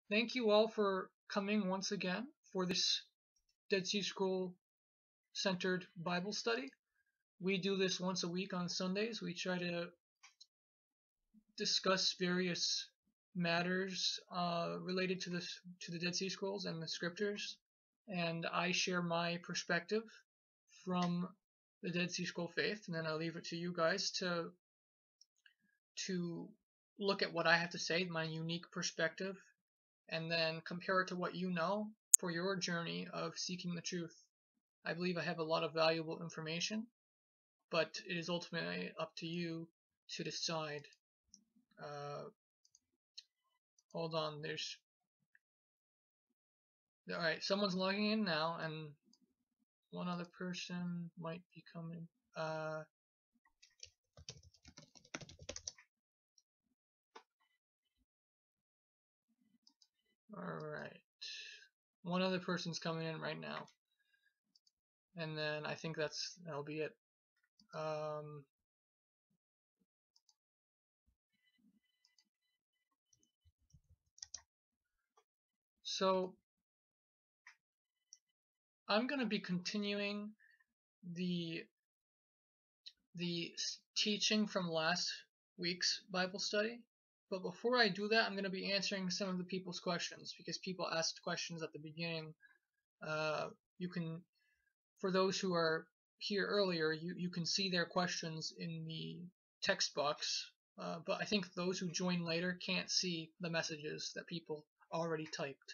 Thank you all for coming once again for this Dead Sea Scroll centered Bible study. We do this once a week on Sundays. We try to discuss various matters related to the Dead Sea Scrolls and the Scriptures, and I share my perspective from the Dead Sea Scroll faith, and then I leave it to you guys to look at what I have to say, my unique perspective, and then compare it to what you know for your journey of seeking the truth. I believe I have a lot of valuable information, but it is ultimately up to you to decide. Hold on, alright, someone's logging in now, and one other person might be coming. Alright, one other person's coming in right now, and then I think that'll be it. So I'm going to be continuing the teaching from last week's Bible study. But before I do that, I'm going to be answering some of the people's questions, because people asked questions at the beginning. You can, for those who are here earlier, you can see their questions in the text box. But I think those who join later can't see the messages that people already typed.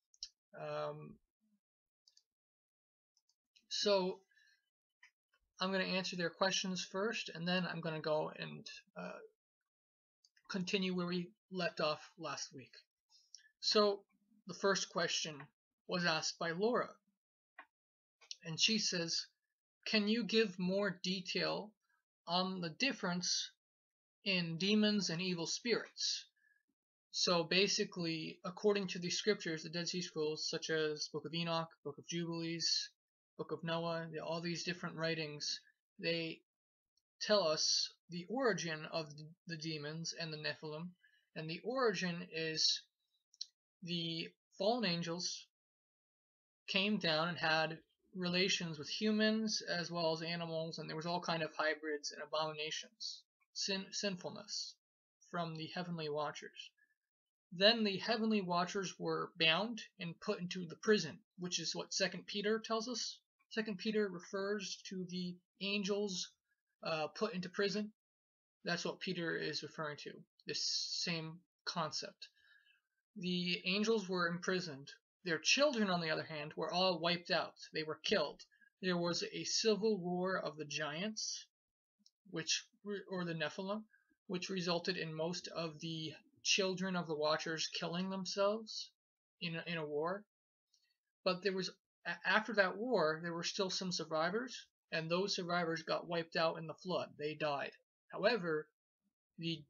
So I'm going to answer their questions first, and then I'm going to go and continue where we left off last week. So the first question was asked by Laura, and she says, can you give more detail on the difference in demons and evil spirits? So basically, according to the scriptures, the Dead Sea Scrolls, such as Book of Enoch, Book of Jubilees, Book of Noah, all these different writings, they tell us the origin of the demons and the Nephilim, and the origin is the fallen angels came down and had relations with humans as well as animals, and there was all kind of hybrids and abominations, sinfulness from the heavenly watchers. Then the heavenly watchers were bound and put into the prison, which is what 2 Peter tells us. 2 Peter refers to the angels put into prison. That's what Peter is referring to, this same concept. The angels were imprisoned. Their children, on the other hand, were all wiped out. They were killed. There was a civil war of the giants, or the Nephilim, which resulted in most of the children of the Watchers killing themselves in a war. But after that war, there were still some survivors, and those survivors got wiped out in the flood. They died. However, the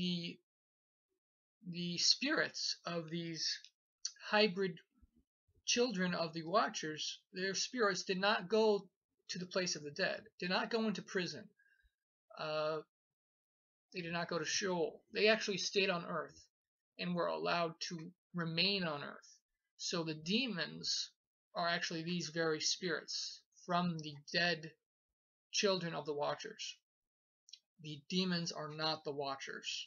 spirits of these hybrid children of the Watchers, their spirits did not go to the place of the dead, did not go into prison. They did not go to Sheol. They actually stayed on Earth and were allowed to remain on Earth. So the demons are actually these very spirits from the dead children of the Watchers. The demons are not the Watchers.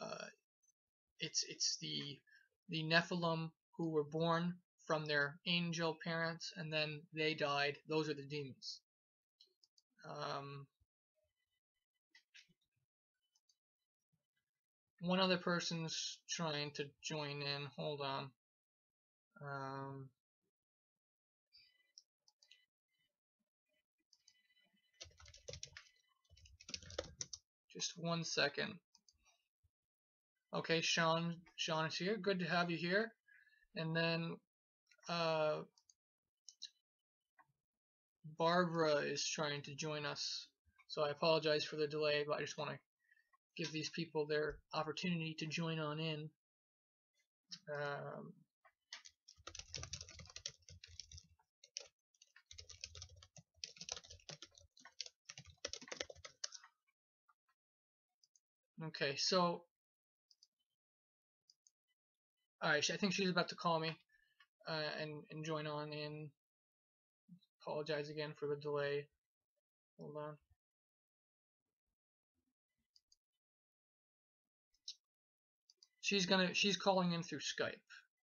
It's the Nephilim who were born from their angel parents, and then they died. Those are the demons. One other person's trying to join in. Hold on. Just 1 second. Okay, Sean is here. Good to have you here. And then Barbara is trying to join us. So I apologize for the delay, but I just want to give these people their opportunity to join on in. Okay, so Alright, I think she's about to call me and join on in. Apologize again for the delay. Hold on. She's calling in through Skype.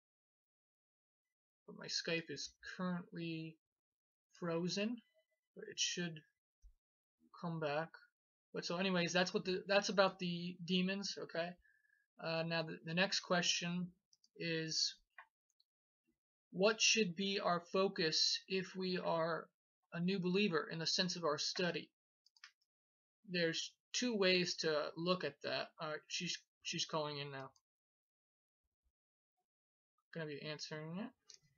But my Skype is currently frozen, but it should come back. But so anyways, that's about the demons, okay? Now the next question is, what should be our focus if we are a new believer in the sense of our study? There's two ways to look at that. She's calling in now. Gonna be answering it.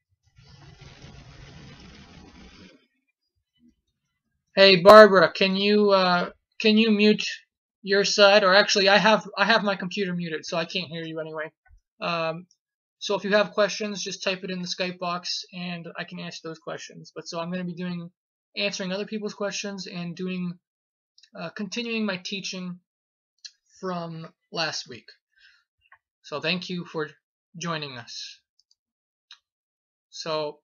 Hey Barbara, can you mute your side? Or actually, I have my computer muted, so I can't hear you anyway. So if you have questions, just type it in the Skype box, and I can answer those questions. But so I'm going to be answering other people's questions and continuing my teaching from last week. So thank you for joining us. So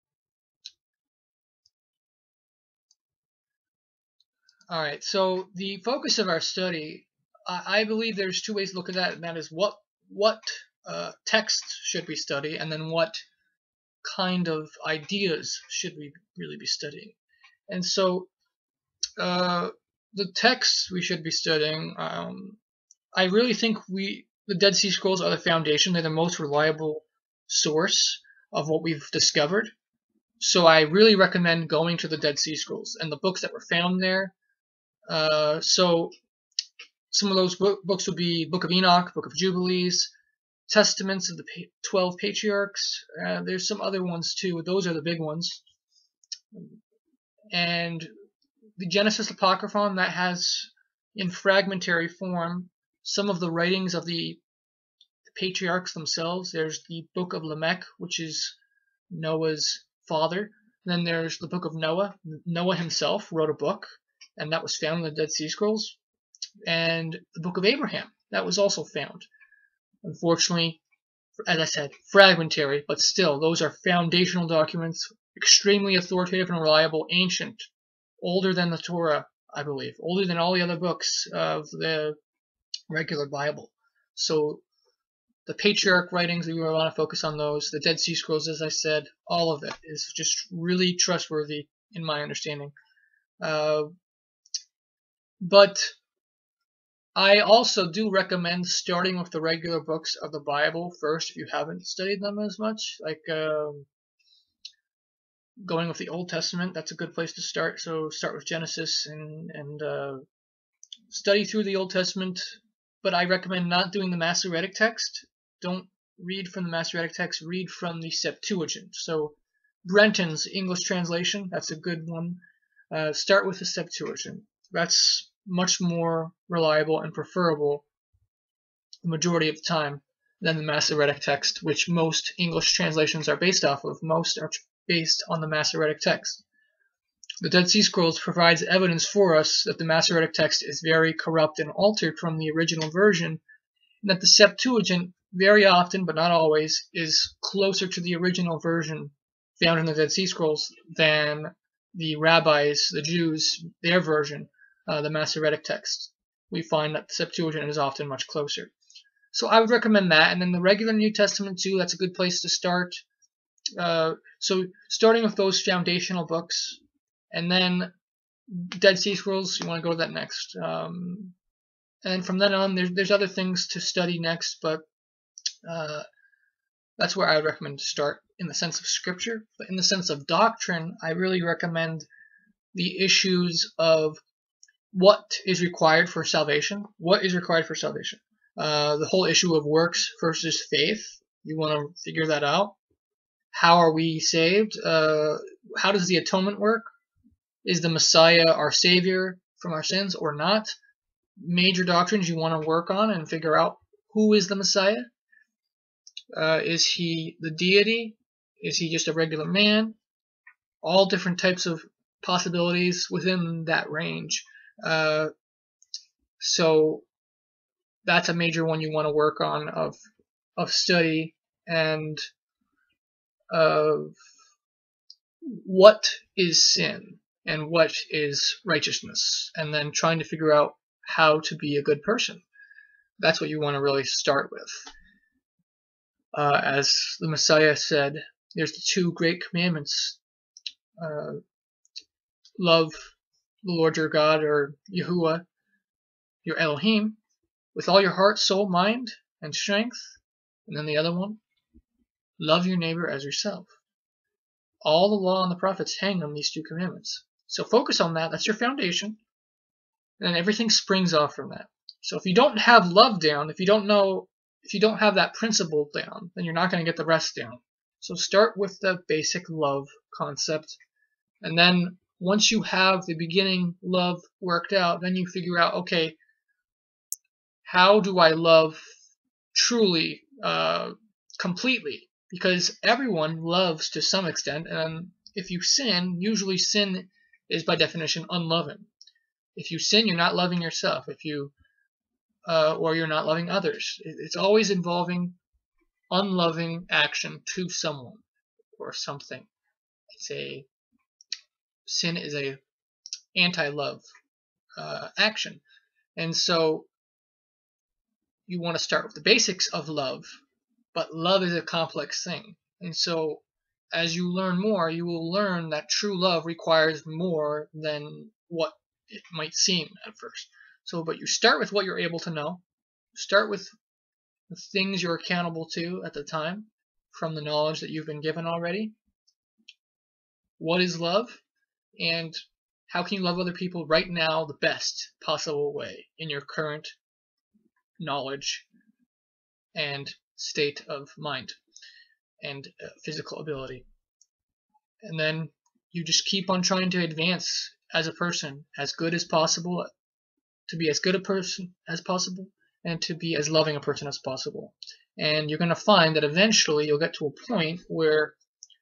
all right, so the focus of our study, I believe there's two ways to look at that, and that is what texts should we study, and then what kind of ideas should we really be studying. And so the texts we should be studying, I really think the Dead Sea Scrolls are the foundation. They're the most reliable source of what we've discovered. So I really recommend going to the Dead Sea Scrolls and the books that were found there. So some of those books would be Book of Enoch, Book of Jubilees, Testaments of the 12 Patriarchs. There's some other ones too. Those are the big ones. And the Genesis Apocryphon, that has in fragmentary form some of the writings of the patriarchs themselves. There's the Book of Lamech, which is Noah's father. Then there's the Book of Noah. Noah himself wrote a book, and that was found in the Dead Sea Scrolls. And the Book of Abraham, that was also found. Unfortunately, as I said, fragmentary, but still, those are foundational documents, extremely authoritative and reliable, ancient, older than the Torah, I believe, older than all the other books of the regular Bible. So the patriarch writings, we want to focus on those. The Dead Sea Scrolls, as I said, all of it is just really trustworthy in my understanding. But I also do recommend starting with the regular books of the Bible first if you haven't studied them as much. Like going with the Old Testament, that's a good place to start. So start with Genesis and study through the Old Testament. But I recommend not doing the Masoretic text. Don't read from the Masoretic text, read from the Septuagint. So Brenton's English translation, that's a good one. Start with the Septuagint. That's much more reliable and preferable the majority of the time than the Masoretic text, which most English translations are based off of. Most are based on the Masoretic text. The Dead Sea Scrolls provides evidence for us that the Masoretic text is very corrupt and altered from the original version, and that the Septuagint very often, but not always, is closer to the original version found in the Dead Sea Scrolls than the rabbis, the Jews, their version, the Masoretic text. We find that the Septuagint is often much closer. So I would recommend that, and then the regular New Testament too, that's a good place to start. So starting with those foundational books, and then Dead Sea Scrolls, you want to go to that next. And from then on, there's other things to study next, but that's where I would recommend to start in the sense of scripture. But in the sense of doctrine, I really recommend the issues of what is required for salvation. What is required for salvation? The whole issue of works versus faith. You want to figure that out. How are we saved? How does the atonement work? Is the Messiah our Savior from our sins or not? Major doctrines you want to work on and figure out who is the Messiah. Is he the deity? Is he just a regular man? All different types of possibilities within that range. So that's a major one you want to work on of study. and what is sin and what is righteousness, and then trying to figure out how to be a good person. That's what you want to really start with. As the Messiah said, there's the two great commandments. Love the Lord your God, or Yahuwah, your Elohim, with all your heart, soul, mind, and strength. And then the other one, love your neighbor as yourself. All the law and the prophets hang on these two commandments. So focus on that. That's your foundation. And then everything springs off from that. So if you don't have love down, if you don't have that principle down, then you're not going to get the rest down. So start with the basic love concept. And then once you have the beginning love worked out, then you figure out, okay, how do I love truly, completely? Because everyone loves to some extent, and if you sin, usually sin is by definition unloving. If you sin, you're not loving yourself. Or you're not loving others. It's always involving unloving action to someone or something. Sin is a anti-love action, and so you want to start with the basics of love. But love is a complex thing, and so as you learn more, you will learn that true love requires more than what it might seem at first. But you start with what you're able to know. Start with the things you're accountable to at the time from the knowledge that you've been given already. What is love? And how can you love other people right now the best possible way in your current knowledge and state of mind and physical ability? And then you just keep on trying to advance as a person as good as possible, to be as good a person as possible, and to be as loving a person as possible. And you're going to find that eventually you'll get to a point where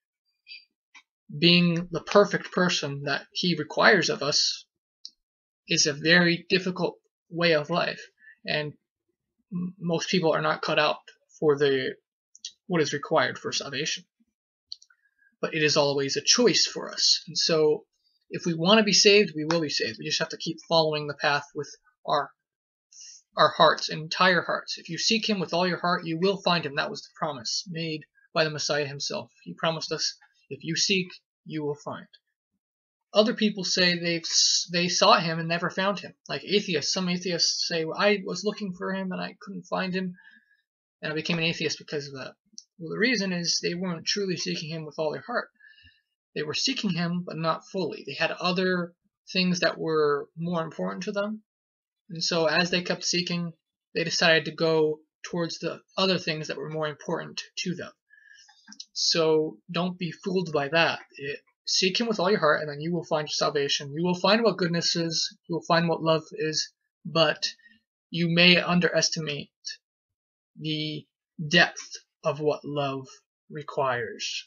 being the perfect person that he requires of us is a very difficult way of life. And most people are not cut out for what is required for salvation. But it is always a choice for us. And so if we want to be saved, we will be saved. We just have to keep following the path with our hearts, entire hearts. If you seek him with all your heart, you will find him. That was the promise made by the Messiah himself. He promised us, if you seek, you will find. Other people say they sought him and never found him. Like atheists. Some atheists say, well, I was looking for him and I couldn't find him, and I became an atheist because of that. Well, the reason is they weren't truly seeking him with all their heart. They were seeking him, but not fully. They had other things that were more important to them. And so as they kept seeking, they decided to go towards the other things that were more important to them. So don't be fooled by that. Seek him with all your heart, and then you will find salvation. You will find what goodness is. You will find what love is. But you may underestimate the depth of what love requires.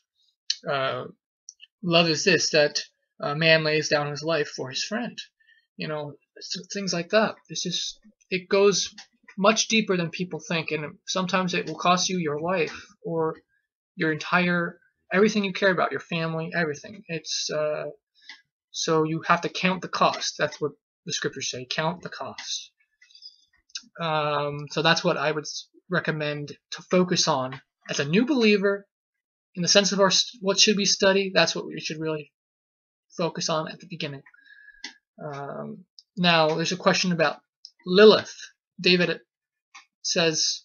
Love is this, that a man lays down his life for his friend. Things like that. It goes much deeper than people think, and sometimes it will cost you your life or your everything you care about, your family, everything. So you have to count the cost. That's what the scriptures say. Count the cost. So that's what I would recommend to focus on as a new believer. In the sense of what should we study, that's what we should really focus on at the beginning. Now, there's a question about Lilith. David says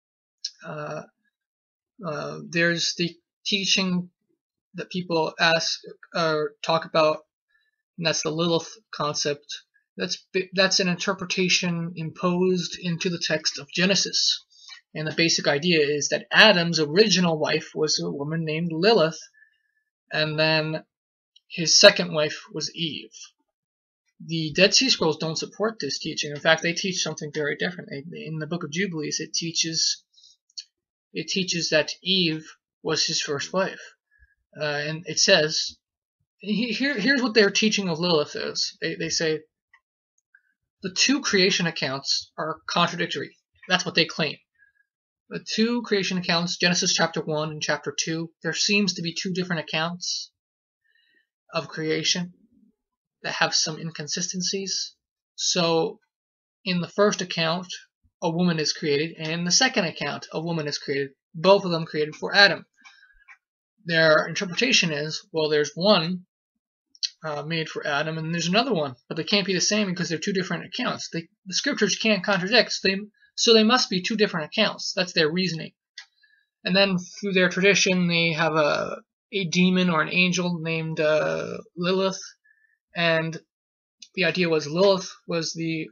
there's the teaching that people ask or talk about, and that's the Lilith concept. That's an interpretation imposed into the text of Genesis. And the basic idea is that Adam's original wife was a woman named Lilith, and then his second wife was Eve. The Dead Sea Scrolls don't support this teaching. In fact, they teach something very different. In the Book of Jubilees, it teaches that Eve was his first wife. And it says, here's what their teaching of Lilith is. They say the two creation accounts are contradictory. That's what they claim. the two creation accounts, Genesis chapter 1 and chapter 2, there seems to be two different accounts of creation that have some inconsistencies. So in the first account, a woman is created, and in the second account, a woman is created, both of them created for Adam. Their interpretation is, well, there's one made for Adam, and there's another one, but they can't be the same because they're two different accounts. The scriptures can't contradict, so they must be two different accounts. That's their reasoning. And then through their tradition, they have a demon or an angel named Lilith, and the idea was Lilith was the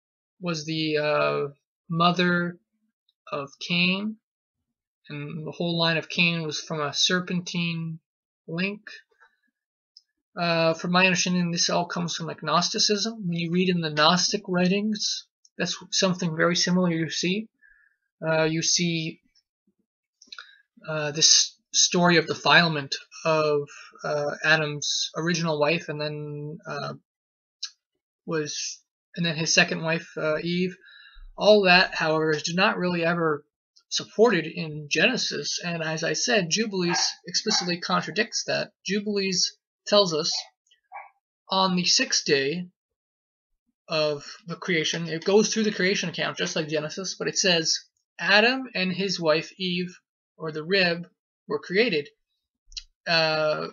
mother of Cain, and the whole line of Cain was from a serpentine link. From my understanding, this all comes from like Gnosticism. When you read in the Gnostic writings, that's something very similar you see. You see this story of defilement of Adam's original wife, and then his second wife, Eve. All that, however, is not really ever supported in Genesis, and as I said, Jubilees explicitly contradicts that. Jubilees tells us on the sixth day of the creation, it goes through the creation account just like Genesis, but it says Adam and his wife Eve, or the rib, were created, and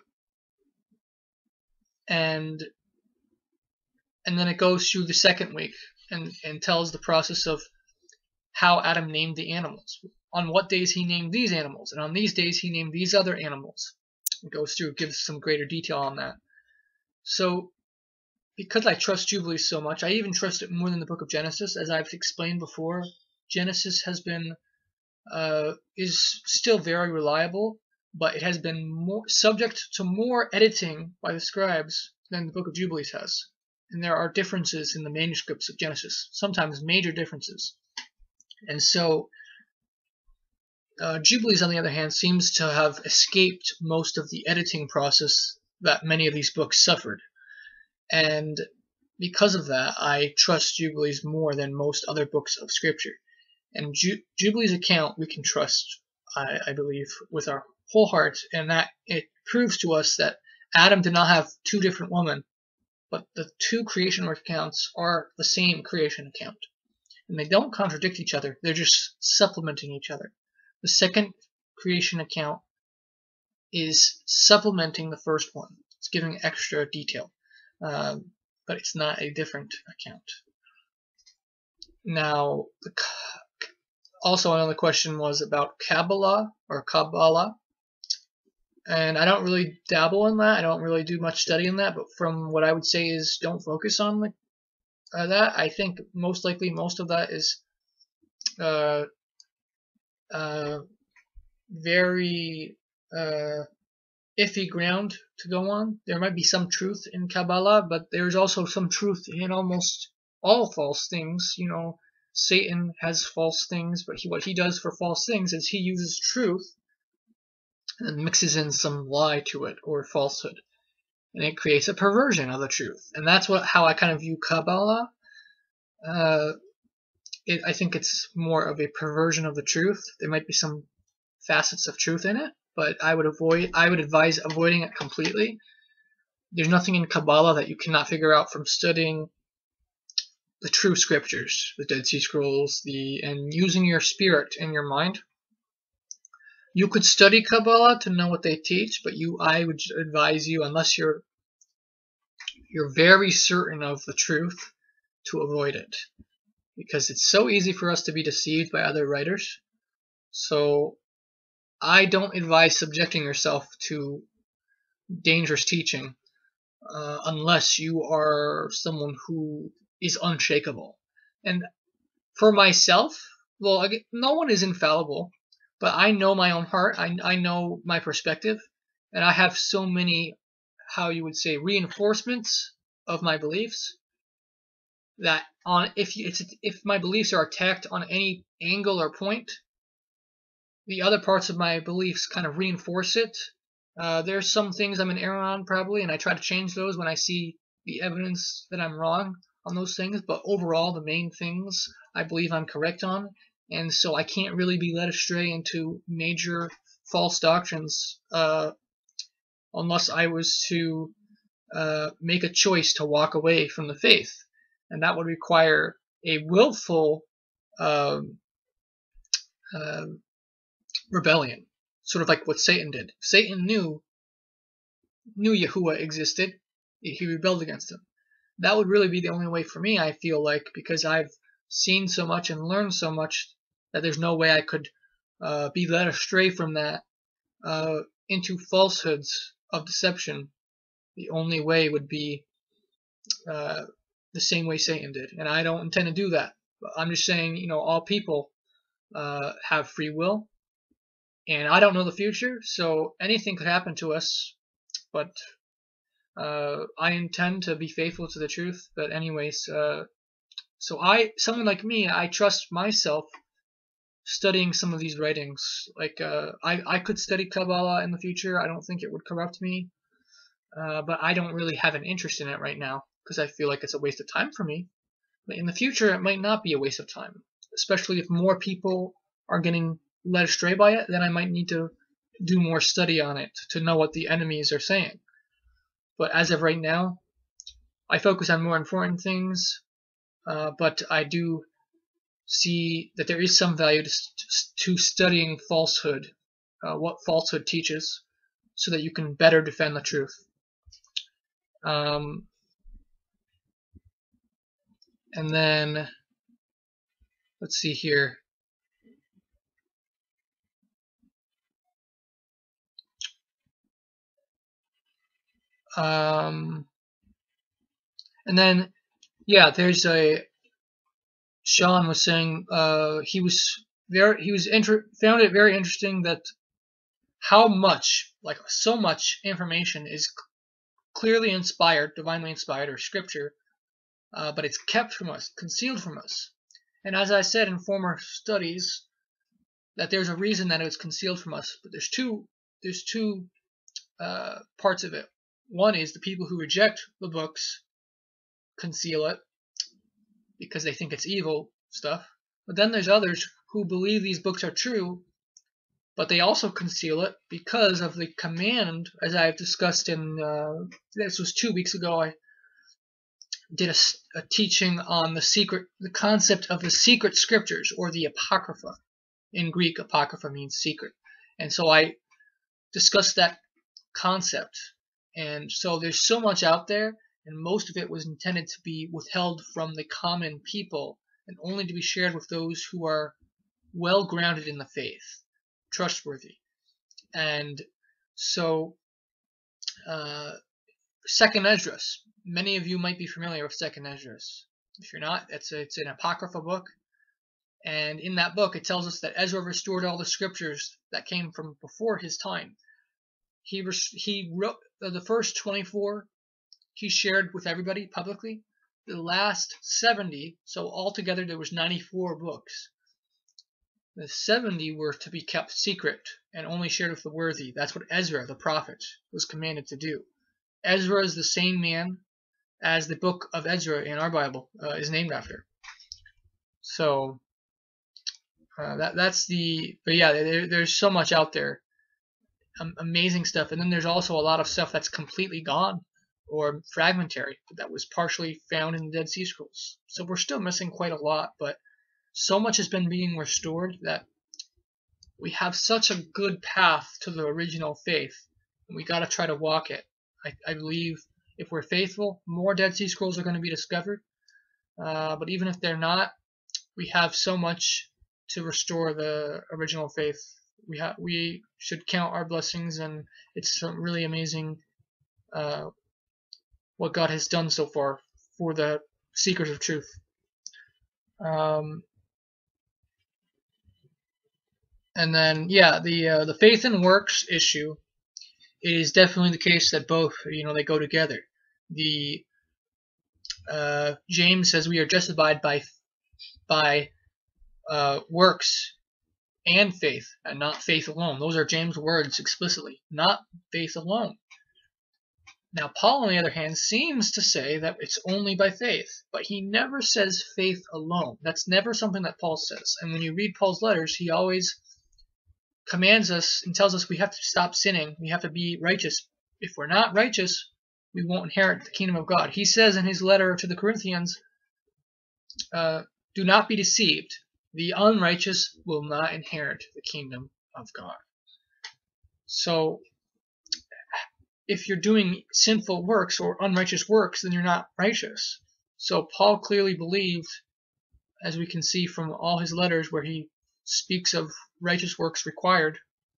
then it goes through the second week and tells the process of how Adam named the animals. On what days he named these animals, and on these days he named these other animals. It goes through, gives some greater detail on that. So, because I trust Jubilees so much, I even trust it more than the book of Genesis. As I've explained before, Genesis has been, is still very reliable, but it has been more subject to more editing by the scribes than the book of Jubilees has. And there are differences in the manuscripts of Genesis, sometimes major differences. And so, Jubilees, on the other hand, seems to have escaped most of the editing process that many of these books suffered. And because of that, I trust Jubilees more than most other books of Scripture. And Jubilees' account we can trust, I believe, with our whole heart, and that it proves to us that Adam did not have two different women, but the two creation accounts are the same creation account. And they don't contradict each other, they're just supplementing each other. The second creation account is supplementing the first one. It's giving extra detail, but it's not a different account. Now, also another question was about Kabbalah, and I don't really dabble in that. I don't really do much study in that, but from what I would say is don't focus on that. I think most likely most of that is very iffy ground to go on. There might be some truth in Kabbalah, but there's also some truth in almost all false things. You know, Satan has false things, but what he does for false things is he uses truth and mixes in some lie to it or falsehood, and it creates a perversion of the truth. And that's how I kind of view Kabbalah. I think it's more of a perversion of the truth. There might be some facets of truth in it, but I would advise avoiding it completely. There's nothing in Kabbalah that you cannot figure out from studying the true scriptures, the Dead Sea Scrolls, and using your spirit and your mind. You could study Kabbalah to know what they teach, but I would advise you, unless you're very certain of the truth, to avoid it, because it's so easy for us to be deceived by other writers. So I don't advise subjecting yourself to dangerous teaching unless you are someone who is unshakable. And for myself, well, no one is infallible, but I know my own heart. I know my perspective, and I have so many, how you would say, reinforcements of my beliefs that if my beliefs are attacked on any angle or point, the other parts of my beliefs kind of reinforce it. There's some things I'm in error on probably, and I try to change those when I see the evidence that I'm wrong on those things, but overall the main things I believe I'm correct on, and so I can't really be led astray into major false doctrines unless I was to make a choice to walk away from the faith, and that would require a willful uh, uh, rebellion, sort of like what Satan did. Satan knew Yahuwah existed, he rebelled against him. That would really be the only way for me, I feel like, because I've seen so much and learned so much that there's no way I could be led astray from that into falsehoods of deception. The only way would be the same way Satan did, and I don't intend to do that. I'm just saying, all people have free will, and I don't know the future, so anything could happen to us, but I intend to be faithful to the truth. But anyways, someone like me, I trust myself studying some of these writings. Like, I could study Kabbalah in the future. I don't think it would corrupt me, but I don't really have an interest in it right now because I feel like it's a waste of time for me. But in the future, it might not be a waste of time, especially if more people are getting led astray by it. Then I might need to do more study on it to know what the enemies are saying. But as of right now, I focus on more important things, but I do see that there is some value to studying falsehood, what falsehood teaches, so that you can better defend the truth. And then, let's see here. And then, yeah, there's Sean was saying found it very interesting that how much, like so much information is clearly inspired, divinely inspired, or scripture, but it's kept from us, concealed from us. And as I said in former studies, that there's a reason that it's concealed from us. But there's two parts of it. One is the people who reject the books conceal it because they think it's evil stuff. But then there's others who believe these books are true, but they also conceal it because of the command, as I've discussed in, this was 2 weeks ago, I did a teaching on the concept of the secret scriptures, or the Apocrypha. In Greek, Apocrypha means secret. And so I discussed that concept. And so there's so much out there, and most of it was intended to be withheld from the common people and only to be shared with those who are well grounded in the faith, trustworthy. And so, Second Esdras. Many of you might be familiar with Second Esdras. If you're not, it's an Apocrypha book. And in that book, it tells us that Ezra restored all the scriptures that came from before his time. He wrote the first 24, he shared with everybody publicly. The last 70, so altogether there was 94 books. The 70 were to be kept secret and only shared with the worthy. That's what Ezra, the prophet, was commanded to do. Ezra is the same man as the book of Ezra in our Bible is named after. So that's the. But yeah, there's so much out there, amazing stuff, and then there's also a lot of stuff that's completely gone or fragmentary that was partially found in the Dead Sea Scrolls. So we're still missing quite a lot, but so much has been being restored that we have such a good path to the original faith, and we got to try to walk it. I believe if we're faithful, more Dead Sea Scrolls are going to be discovered. But even if they're not, we have so much to restore the original faith. We should count our blessings, and it's really amazing what God has done so far for the seekers of truth. And then, yeah, the faith and works issue, it is definitely the case that both, they go together. The James says we are justified by works and faith, and not faith alone. Those are James' words explicitly, not faith alone. Now, Paul, on the other hand, seems to say that it's only by faith, but he never says faith alone. That's never something that Paul says. And when you read Paul's letters, he always commands us and tells us we have to stop sinning. We have to be righteous. If we're not righteous, we won't inherit the kingdom of God. He says in his letter to the Corinthians, do not be deceived. The unrighteous will not inherit the kingdom of God. So, if you're doing sinful works or unrighteous works, then you're not righteous. So Paul clearly believed, as we can see from all his letters where he speaks of righteous works required,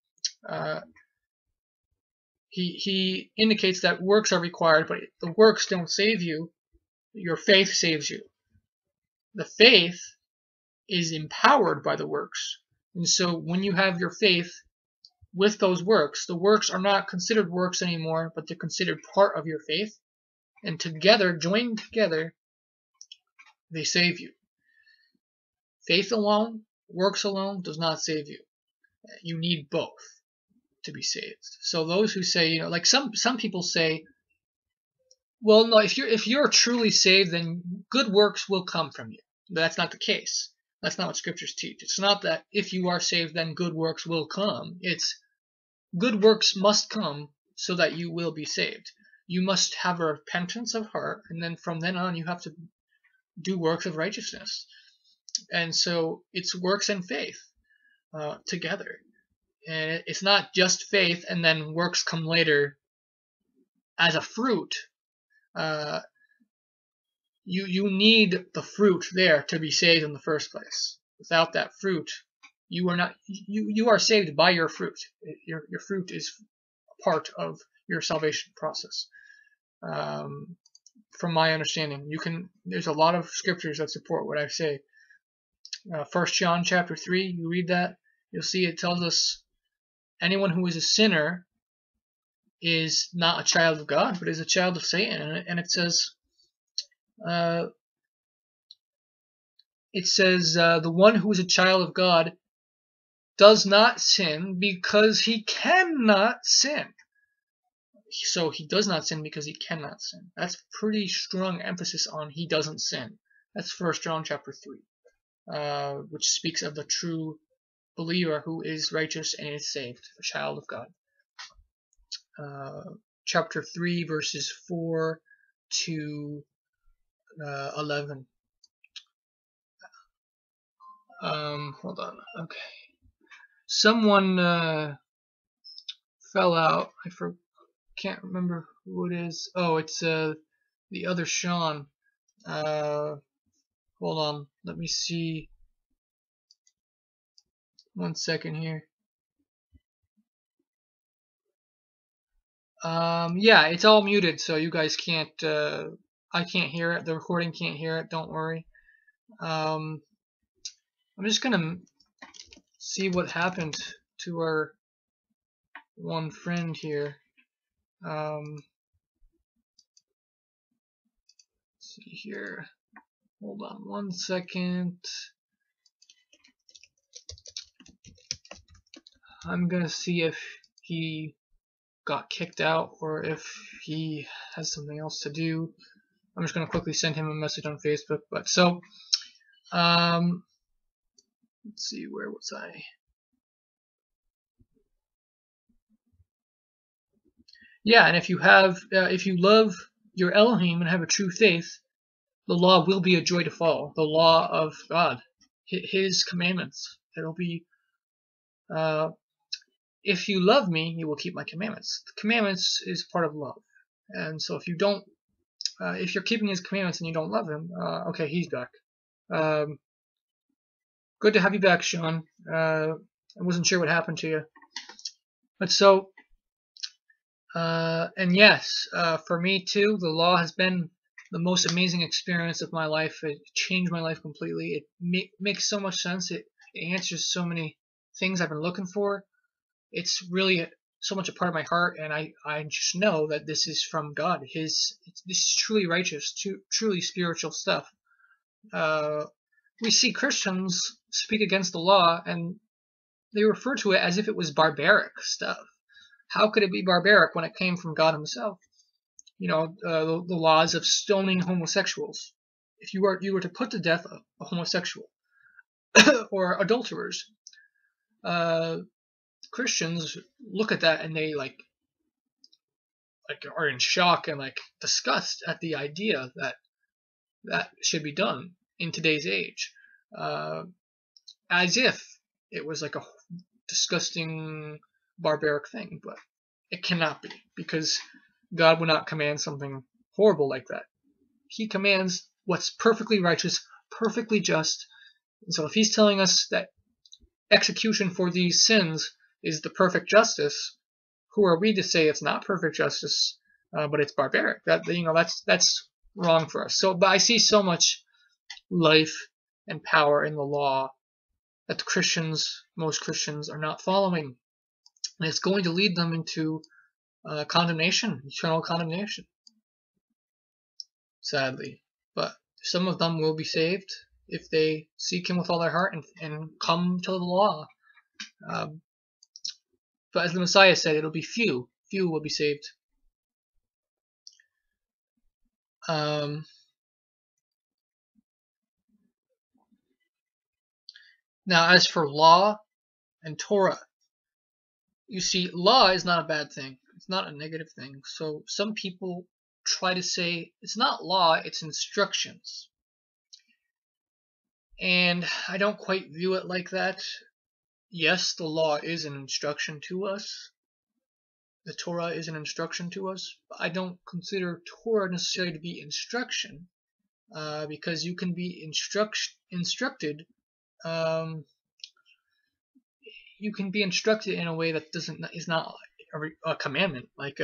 he indicates that works are required, but the works don't save you. Your faith saves you. The faith is empowered by the works. And so when you have your faith with those works, the works are not considered works anymore, but they're considered part of your faith. And together, joined together, they save you. Faith alone, works alone, does not save you. You need both to be saved. So those who say, like some people say, well, no, if you're truly saved, then good works will come from you. But that's not the case. That's not what scriptures teach. It's not that if you are saved, then good works will come. It's good works must come so that you will be saved. You must have a repentance of heart, and then from then on you have to do works of righteousness. And so it's works and faith together. And it's not just faith and then works come later as a fruit. You need the fruit there to be saved in the first place. Without that fruit, you are not. You are saved by your fruit. Your fruit is part of your salvation process. From my understanding, there's a lot of scriptures that support what I say. 1 John chapter 3, you read that, you'll see it tells us anyone who is a sinner is not a child of God, but is a child of Satan. And it says, the one who is a child of God does not sin because he cannot sin. So he does not sin because he cannot sin. That's pretty strong emphasis on he doesn't sin. That's 1 John chapter 3, which speaks of the true believer who is righteous and is saved, a child of God. Chapter 3, verses 4 to 11. Hold on. Okay. Someone fell out. Can't remember who it is. Oh, it's the other Sean. Hold on. Let me see. 1 second here. Yeah, it's all muted, so you guys can't. I can't hear it. The recording can't hear it. Don't worry. I'm just gonna see what happened to our one friend here. Let's see here. Hold on 1 second. I'm gonna see if he got kicked out or if he has something else to do. I'm just gonna quickly send him a message on Facebook. But so, let's see, where was I? Yeah, and if you love your Elohim and have a true faith, the law will be a joy to follow. The law of God, His commandments. It'll be, if you love me, you will keep my commandments. The commandments is part of love, and so if you don't, if you're keeping His commandments and you don't love Him, okay, he's back. Good to have you back, Sean. I wasn't sure what happened to you, but so. And yes, for me too, the law has been the most amazing experience of my life. It changed my life completely. It makes so much sense. It answers so many things I've been looking for. It's really so much a part of my heart, and I just know that this is from God. This is truly righteous, truly spiritual stuff. We see Christians speak against the law, and they refer to it as if it was barbaric stuff. How could it be barbaric when it came from God Himself? the laws of stoning homosexuals. If you were to put to death a homosexual or adulterers, Christians look at that and they are in shock and disgust at the idea that should be done in today's age, as if it was like a disgusting, barbaric thing. But it cannot be, because God would not command something horrible like that. He commands what's perfectly righteous, perfectly just. And so if he's telling us that execution for these sins is the perfect justice, who are we to say it's not perfect justice, but it's barbaric? That's wrong for us. So, but I see so much life and power in the law that most Christians are not following, and it's going to lead them into condemnation, eternal condemnation, sadly. But some of them will be saved if they seek him with all their heart and come to the law. But as the Messiah said, it'll be few. Few will be saved. Now, as for law and Torah, you see, law is not a bad thing. It's not a negative thing. So some people try to say it's not law, it's instructions. And I don't quite view it like that. Yes, the law is an instruction to us. The Torah is an instruction to us. But I don't consider Torah necessarily to be instruction, because you can be instructed. You can be instructed in a way that is not a commandment, like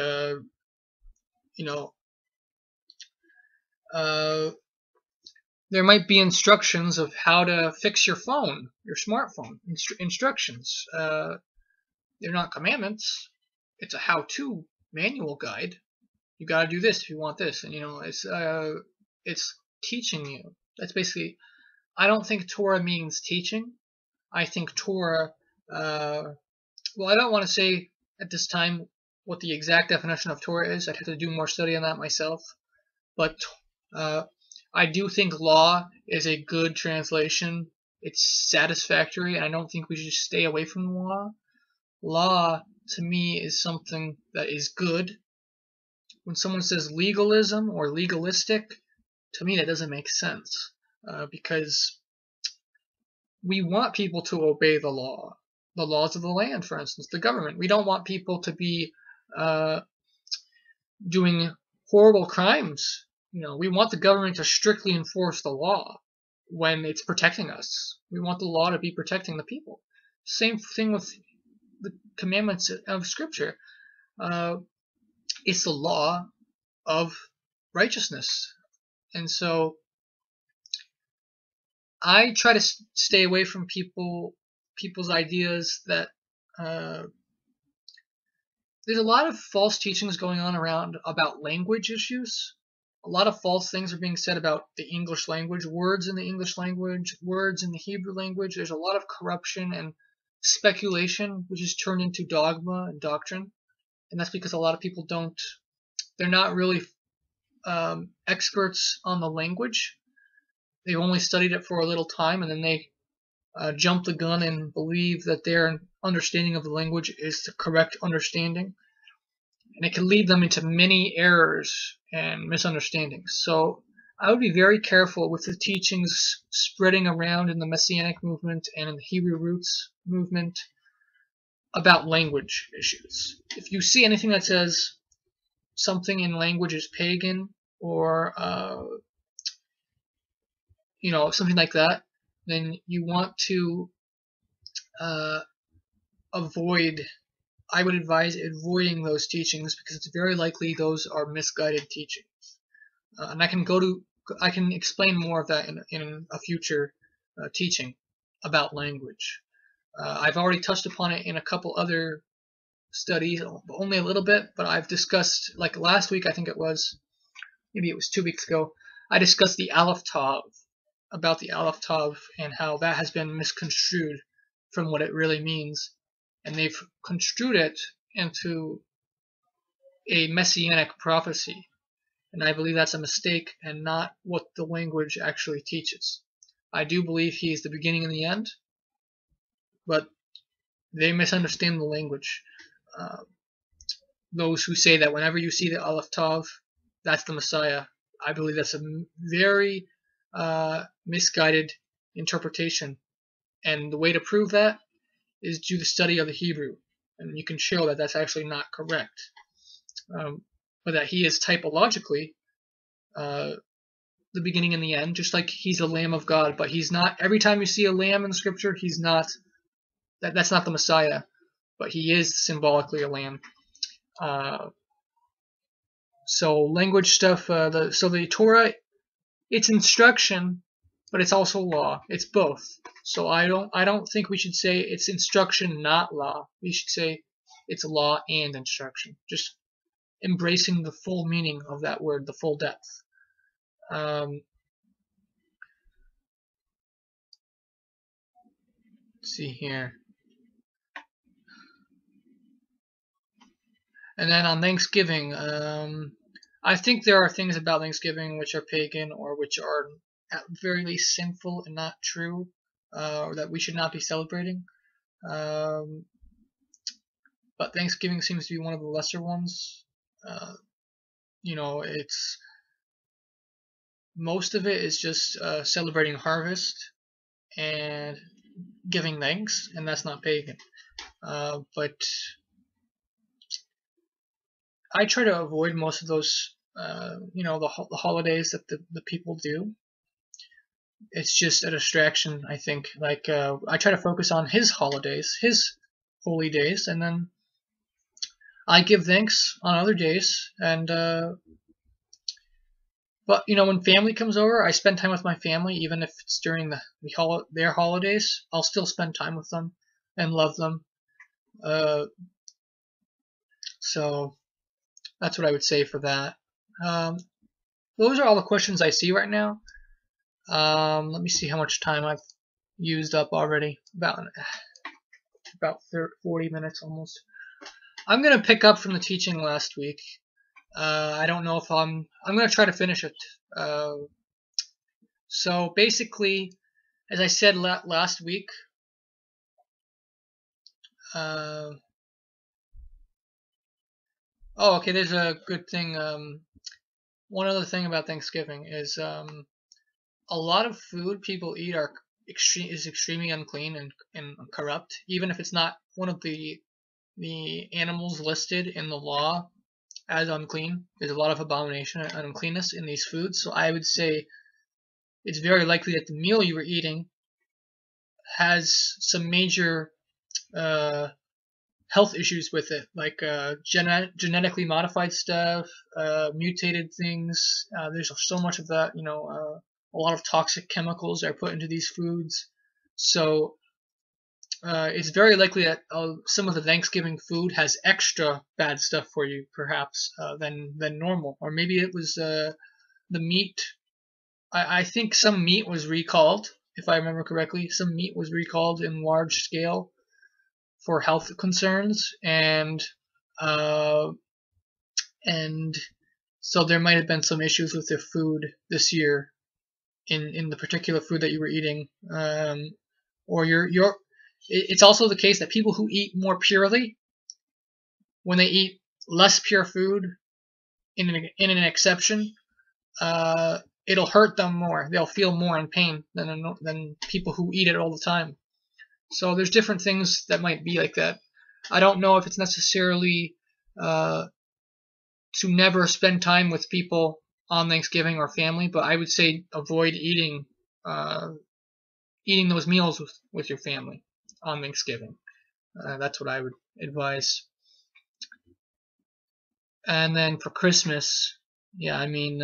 there might be instructions of how to fix your phone, your smartphone. Instructions. They're not commandments. It's a how-to manual guide. You got to do this if you want this, and it's teaching you. That's basically. I don't think Torah means teaching. I think Torah. Well, I don't want to say at this time what the exact definition of Torah is. I'd have to do more study on that myself. But I do think law is a good translation. It's satisfactory, and I don't think we should stay away from law. Law, to me, is something that is good. When someone says legalism or legalistic, to me that doesn't make sense, because we want people to obey the law. The laws of the land, for instance, the government. We don't want people to be doing horrible crimes. We want the government to strictly enforce the law when it's protecting us. We want the law to be protecting the people. Same thing with the commandments of Scripture. It's the law of righteousness. And so I try to stay away from people's ideas that there's a lot of false teachings going on around about language issues. A lot of false things are being said about the English language, words in the English language, words in the Hebrew language. There's a lot of corruption and speculation, which is turned into dogma and doctrine. And that's because a lot of people they're not really experts on the language. They've only studied it for a little time, and then they jump the gun and believe that their understanding of the language is the correct understanding. And it can lead them into many errors and misunderstandings. So I would be very careful with the teachings spreading around in the Messianic movement and in the Hebrew roots movement about language issues. If you see anything that says something in language is pagan, or something like that, then you want to I would advise avoiding those teachings, because it's very likely those are misguided teachings. And I can explain more of that in a future teaching about language. I've already touched upon it in a couple other studies, only a little bit, but I've discussed, like last week, I think it was, maybe it was 2 weeks ago, I discussed the Aleph Tav, about the Aleph Tav and how that has been misconstrued from what it really means. And they've construed it into a messianic prophecy. and I believe that's a mistake and not what the language actually teaches. I do believe he is the beginning and the end, but they misunderstand the language. Those who say that whenever you see the Aleph Tav, that's the Messiah, I believe that's a very misguided interpretation. And the way to prove that is do the study of the Hebrew, and you can show that that's actually not correct. But that he is typologically the beginning and the end, just like he's the Lamb of God. But he's not. Every time you see a lamb in the Scripture, he's not. That's not the Messiah, but he is symbolically a lamb. So language stuff. So the Torah, it's instruction, but it's also law. It's both. So I don't think we should say it's instruction, not law. We should say it's law and instruction. Just embracing the full meaning of that word, the full depth. Let's see here. And then on Thanksgiving, I think there are things about Thanksgiving which are pagan or which are at very least sinful and not true, or that we should not be celebrating. But Thanksgiving seems to be one of the lesser ones. It's most of it is just celebrating harvest and giving thanks, and that's not pagan. But I try to avoid most of those, the holidays that the people do. It's just a distraction, I think. Like, I try to focus on his holidays, his holy days, and then I give thanks on other days. And but when family comes over, I spend time with my family, even if it's during their holidays. I'll still spend time with them and love them. So that's what I would say for that. Those are all the questions I see right now. Let me see how much time I've used up already. About 40 minutes almost. I'm gonna pick up from the teaching last week. I don't know if I'm gonna try to finish it. So basically, as I said last week, okay, there's a good thing. One other thing about Thanksgiving is a lot of food people eat is extremely unclean and corrupt, even if it's not one of the animals listed in the law as unclean. There's a lot of abomination and uncleanness in these foods. So I would say it's very likely that the meal you were eating has some major health issues with it, like genetically modified stuff, mutated things. There's so much of that, a lot of toxic chemicals are put into these foods. So it's very likely that some of the Thanksgiving food has extra bad stuff for you, perhaps, than normal. Or maybe it was the meat. I think some meat was recalled, if I remember correctly. Some meat was recalled in large scale for health concerns, and so there might have been some issues with their food this year in the particular food that you were eating, or it's also the case that people who eat more purely, when they eat less pure food in an exception, it'll hurt them more. They'll feel more in pain than people who eat it all the time. So there's different things that might be like that. I don't know if it's necessarily to never spend time with people on Thanksgiving or family, but I would say avoid eating those meals with your family on Thanksgiving. That's what I would advise. And then for Christmas, yeah,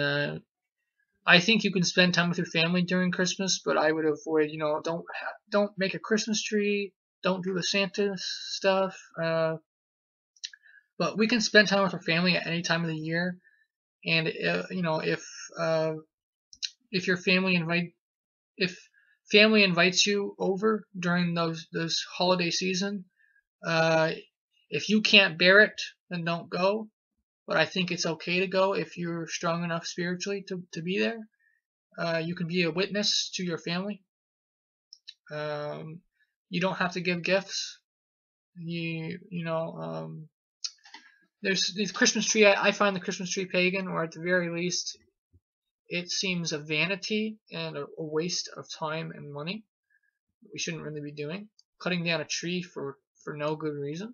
I think you can spend time with your family during Christmas, but I would avoid, don't make a Christmas tree, don't do the Santa stuff. But we can spend time with our family at any time of the year, and if your family invites you over during those holiday season, if you can't bear it, then don't go. but I think it's okay to go if you're strong enough spiritually to be there. You can be a witness to your family. You don't have to give gifts. There's these Christmas tree. I find the Christmas tree pagan, or at the very least, it seems a vanity and a waste of time and money. We shouldn't really be doing cutting down a tree for no good reason.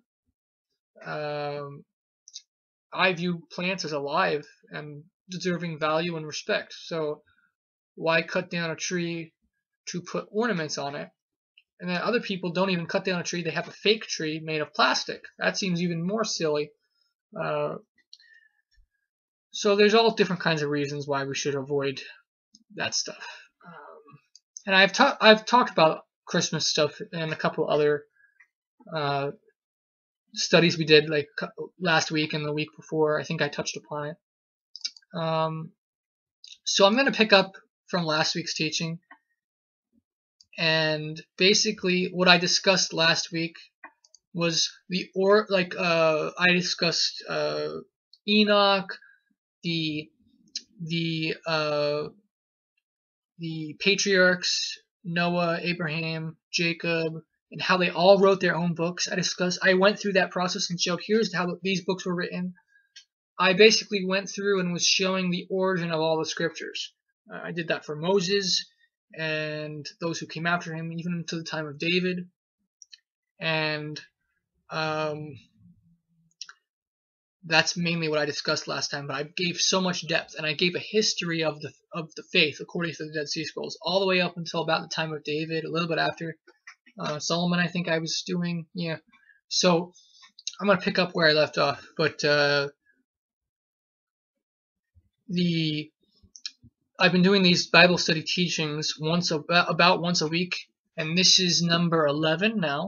I view plants as alive and deserving value and respect. So why cut down a tree to put ornaments on it? And then other people don't even cut down a tree. They have a fake tree made of plastic. That seems even more silly. So there's all different kinds of reasons why we should avoid that stuff. And I've talked about Christmas stuff and a couple other studies we did like last week and the week before. I think I touched upon it. So I'm going to pick up from last week's teaching. And basically what I discussed last week was I discussed Enoch, the patriarchs, Noah, Abraham, Jacob, and how they all wrote their own books. I went through that process and showed here's how these books were written. I basically went through and was showing the origin of all the scriptures. I did that for Moses and those who came after him, even to the time of David. And that's mainly what I discussed last time, but I gave so much depth, and I gave a history of the faith according to the Dead Sea Scrolls, all the way up until about the time of David, a little bit after Solomon. I think I was doing, yeah. So I'm gonna pick up where I left off, but I've been doing these Bible study teachings about once a week, and this is number 11 now.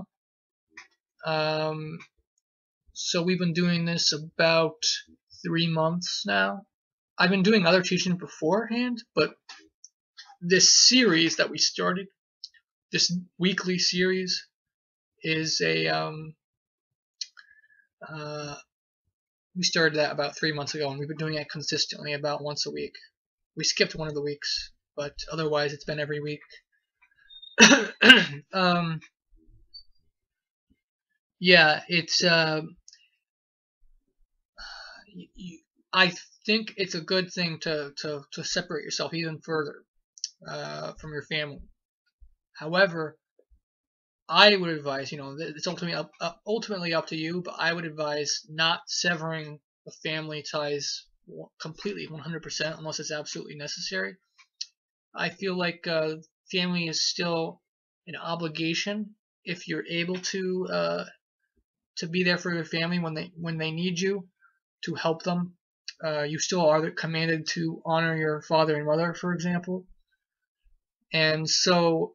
So we've been doing this about 3 months now. I've been doing other teaching beforehand, but this series that we started, this weekly series, is we started that about 3 months ago, and we've been doing it consistently about once a week. We skipped one of the weeks, but otherwise it's been every week. Yeah, it's I think it's a good thing to separate yourself even further from your family. However, I would advise, it's ultimately up to you, but I would advise not severing the family ties completely 100% unless it's absolutely necessary. I feel like family is still an obligation if you're able to be there for your family when they need you, to help them. You still are commanded to honor your father and mother, for example. And so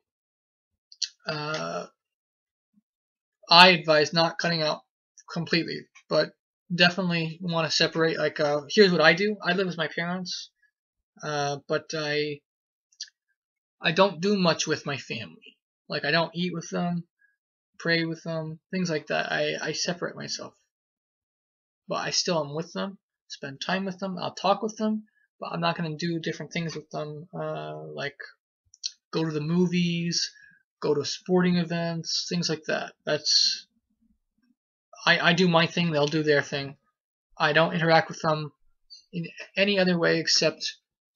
I advise not cutting out completely, but definitely want to separate. Like, here's what I do. I live with my parents, but I don't do much with my family. Like, I don't eat with them, pray with them, things like that. I separate myself. But I still am with them, spend time with them, I'll talk with them, but I'm not going to do different things with them, like go to the movies, go to sporting events, things like that. I do my thing, they'll do their thing. I don't interact with them in any other way except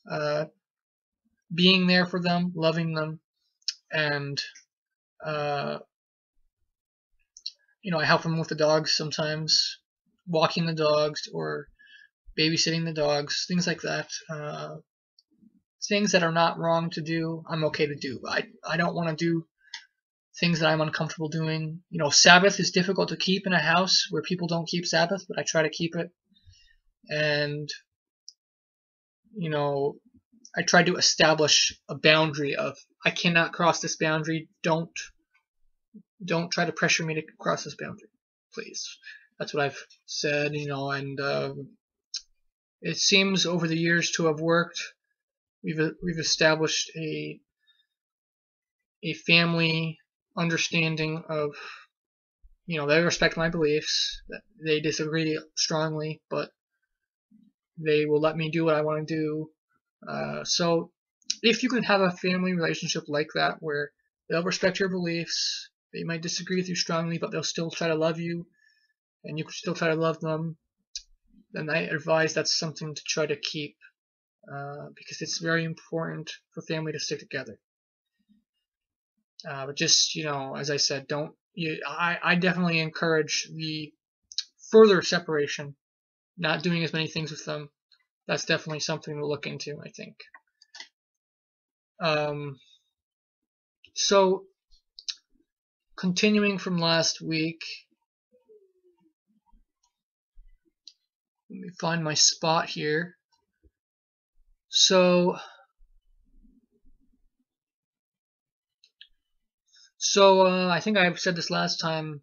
being there for them, loving them, and I help them with the dogs sometimes, walking the dogs or babysitting the dogs, things like that. Things that are not wrong to do, I'm okay to do. I don't want to do things that I'm uncomfortable doing. Sabbath is difficult to keep in a house where people don't keep Sabbath, but I try to keep it. And, I try to establish a boundary of, I cannot cross this boundary. Don't try to pressure me to cross this boundary, please. That's what I've said, and it seems over the years to have worked. We've established a family understanding of, they respect my beliefs. They disagree strongly, but They will let me do what I want to do. So if you can have a family relationship like that, where they'll respect your beliefs, they might disagree with you strongly, but they'll still try to love you, and you can still try to love them, then I advise that's something to try to keep, because it's very important for family to stick together. But just, as I said, I definitely encourage the further separation, not doing as many things with them. That's definitely something to look into, I think. So, continuing from last week, let me find my spot here. So I think I said this last time.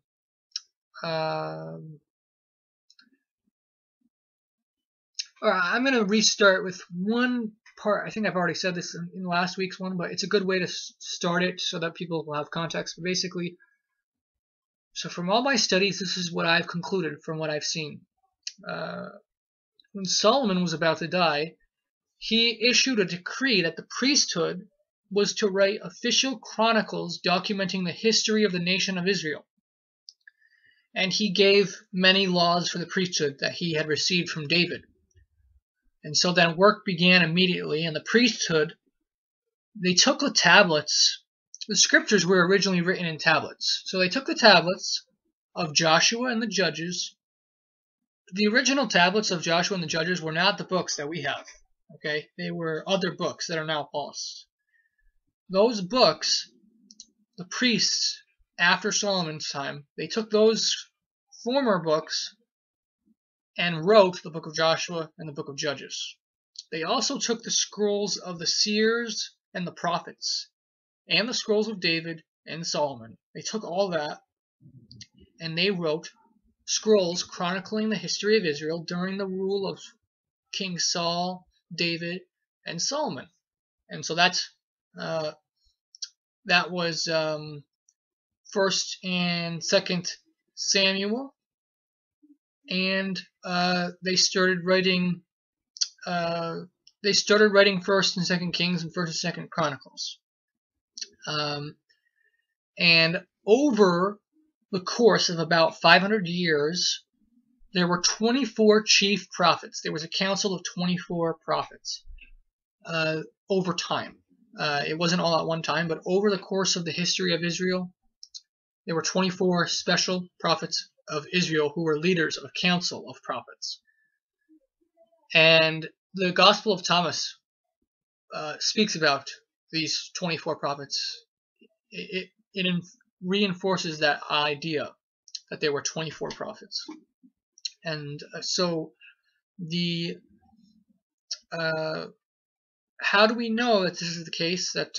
I'm going to restart with one part. I think I've already said this in last week's one, but it's a good way to start it so that people will have context. But basically, so from all my studies, this is what I've concluded from what I've seen. When Solomon was about to die, he issued a decree that the priesthood was to write official chronicles documenting the history of the nation of Israel. And he gave many laws for the priesthood that he had received from David. And so then work began immediately, and the priesthood, they took the tablets. The scriptures were originally written in tablets. So they took the tablets of Joshua and the Judges. The original tablets of Joshua and the Judges were not the books that we have. Okay? They were other books that are now lost. Those books, the priests, after Solomon's time, they took those former books and wrote the book of Joshua and the book of Judges. They also took the scrolls of the seers and the prophets, and the scrolls of David and Solomon. They took all that, and they wrote scrolls chronicling the history of Israel during the rule of King Saul, David, and Solomon. And so that was 1st and 2nd Samuel, and they started writing 1st and 2nd Kings and 1st and 2nd Chronicles. And over the course of about 500 years, there were 24 chief prophets. There was a council of 24 prophets over time. It wasn't all at one time, but over the course of the history of Israel, there were 24 special prophets of Israel who were leaders of a council of prophets. And the Gospel of Thomas speaks about these 24 prophets. It reinforces that idea that there were 24 prophets. And so how do we know that this is the case, that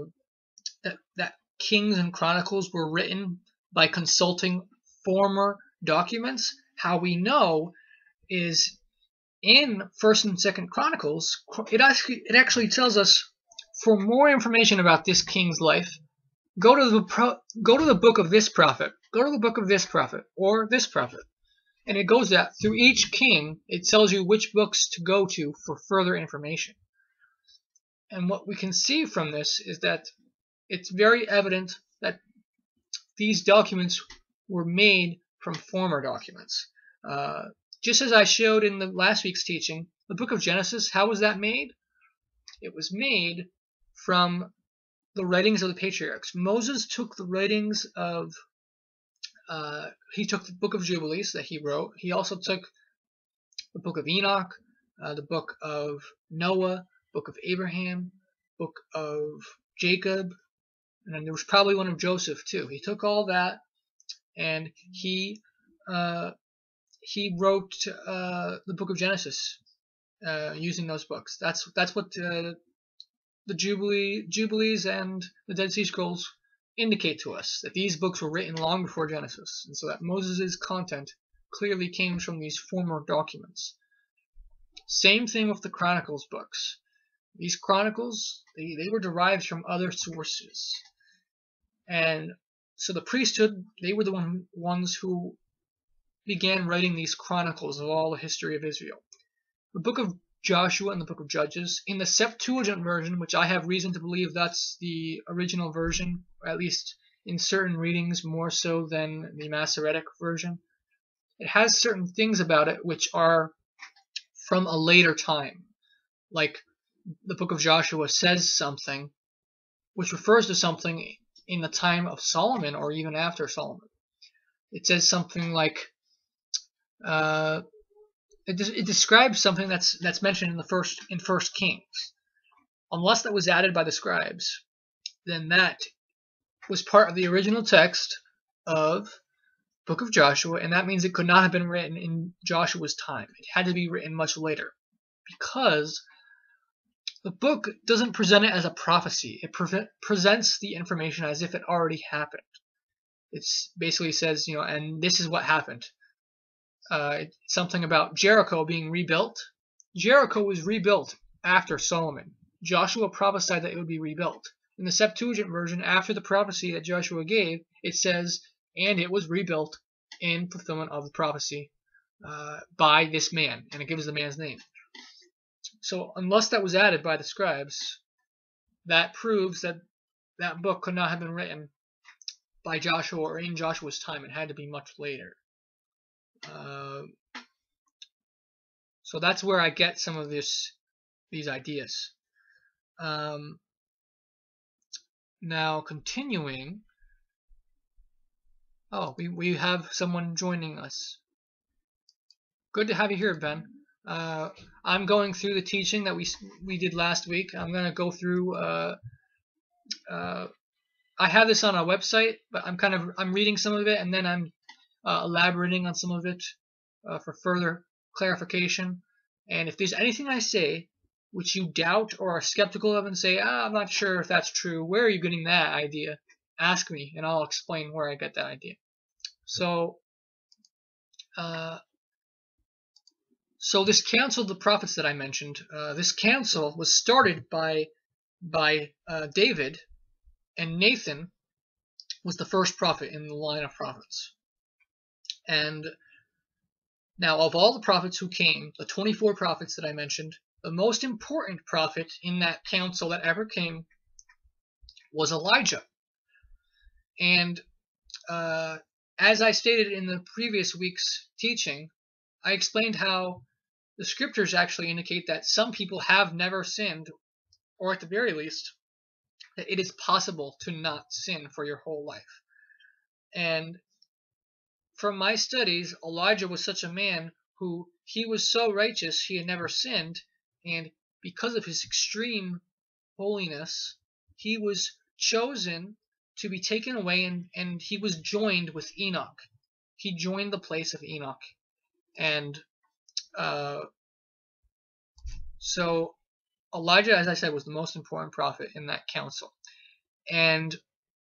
Kings and Chronicles were written by consulting former documents? How we know is in 1st and 2nd Chronicles, it actually tells us, for more information about this king's life, go to the book of this prophet, go to the book of this prophet, or this prophet. And it goes that through each king, it tells you which books to go to for further information. And what we can see from this is that it's very evident that these documents were made from former documents. Just as I showed in the last week's teaching, the book of Genesis, how was that made? It was made from the writings of the patriarchs. Moses took the writings of, he took the book of Jubilees that he wrote. He also took the book of Enoch, the book of Noah, book of Abraham, book of Jacob, and then there was probably one of Joseph too. He took all that and he wrote the book of Genesis using those books. That's what the Jubilees and the Dead Sea Scrolls indicate to us, that these books were written long before Genesis, and so that Moses' content clearly came from these former documents. Same thing with the Chronicles books. These Chronicles, they were derived from other sources. And so the priesthood, they were the ones who began writing these chronicles of all the history of Israel. the book of Joshua and the book of Judges. In the Septuagint version, which I have reason to believe that's the original version, or at least in certain readings more so than the Masoretic version, it has certain things about it which are from a later time. Like the book of Joshua says something which refers to something in the time of Solomon or even after Solomon. It says something like it describes something that's mentioned in First Kings. Unless that was added by the scribes, then that was part of the original text of book of Joshua, and that means it could not have been written in Joshua's time. It had to be written much later, because the book doesn't present it as a prophecy. It presents the information as if it already happened. It basically says, and this is what happened. Something about Jericho being rebuilt. Jericho was rebuilt after Solomon. Joshua prophesied that it would be rebuilt. In the Septuagint version, after the prophecy that Joshua gave, it says, and it was rebuilt in fulfillment of the prophecy by this man, and it gives the man's name. So unless that was added by the scribes, that proves that that book could not have been written by Joshua or in Joshua's time. It had to be much later. So that's where I get some of these ideas. Now continuing. Oh, we have someone joining us. Good to have you here, Ben. I'm going through the teaching that we did last week. I'm going to go through. I have this on our website, but I'm reading some of it, and then I'm elaborating on some of it for further clarification. And if there's anything I say which you doubt or are skeptical of and say, I'm not sure if that's true, where are you getting that idea? Ask me, and I'll explain where I get that idea. So this council of the prophets that I mentioned, this council was started by David, and Nathan was the first prophet in the line of prophets. And now, of all the prophets who came, the 24 prophets that I mentioned, the most important prophet in that council that ever came was Elijah. And as I stated in the previous week's teaching, I explained how the scriptures actually indicate that some people have never sinned, or at the very least, that it is possible to not sin for your whole life. And from my studies, Elijah was such a man who he was so righteous he had never sinned, and because of his extreme holiness, he was chosen to be taken away, and he was joined with Enoch. He joined the place of Enoch. And so Elijah, as I said, was the most important prophet in that council. And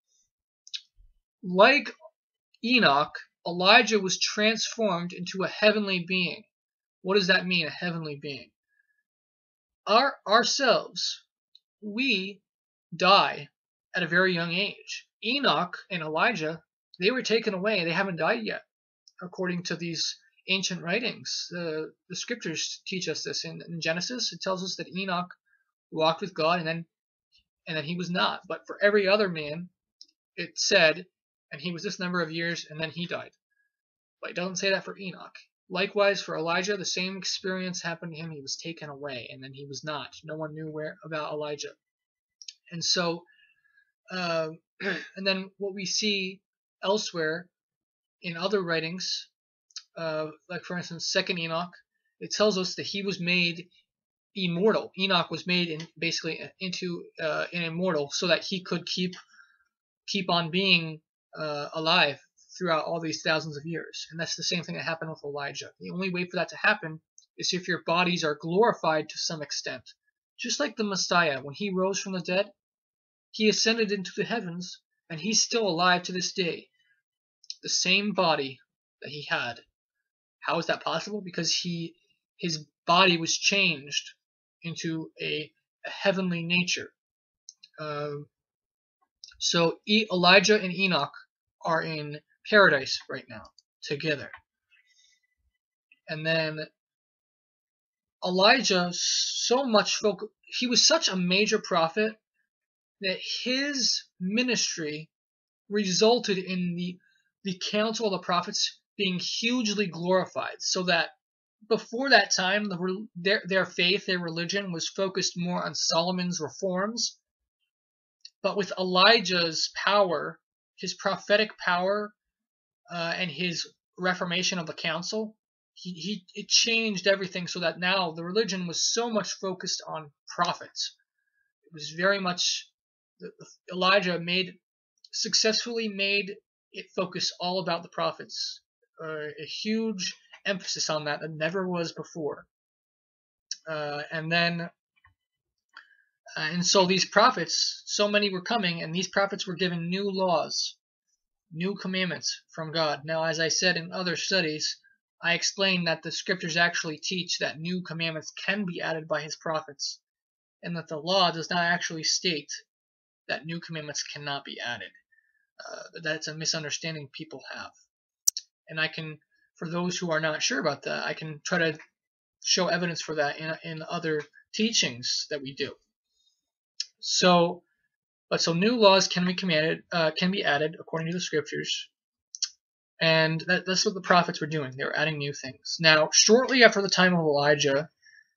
like Enoch, Elijah was transformed into a heavenly being. What does that mean, a heavenly being? Ourselves, we die at a very young age. Enoch and Elijah, they were taken away. They haven't died yet, according to these ancient writings. The scriptures teach us this. In Genesis, it tells us that Enoch walked with God, and then he was not. But for every other man, it said, and he was this number of years, and then he died. But it doesn't say that for Enoch. Likewise, for Elijah, the same experience happened to him. He was taken away, and then he was not. No one knew about Elijah. And so, and then what we see elsewhere in other writings, like for instance, 2nd Enoch, it tells us that he was made immortal. Enoch was made into an immortal, so that he could keep on being alive throughout all these thousands of years. And that's the same thing that happened with Elijah. The only way for that to happen is if your bodies are glorified to some extent. Just like the Messiah, when he rose from the dead, he ascended into the heavens, and he's still alive to this day. The same body that he had. How is that possible? Because his body was changed into a heavenly nature. So Elijah and Enoch are in paradise right now together. And then Elijah he was such a major prophet that his ministry resulted in the council of the prophets being hugely glorified, so that before that time, their faith, their religion was focused more on Solomon's reforms. But with Elijah's power, his prophetic power, and his reformation of the council, it changed everything, so that now the religion was so much focused on prophets. It was very much Elijah successfully made it focus all about the prophets. A huge emphasis on that never was before. And so these prophets, so many were coming, and these prophets were given new laws, new commandments from God. Now, as I said in other studies, I explained that the scriptures actually teach that new commandments can be added by his prophets, and that the law does not actually state that new commandments cannot be added. That's a misunderstanding people have. And for those who are not sure about that, I can try to show evidence for that in other teachings that we do. So new laws can be added according to the scriptures, and that's what the prophets were doing. They were adding new things. Now, shortly after the time of Elijah,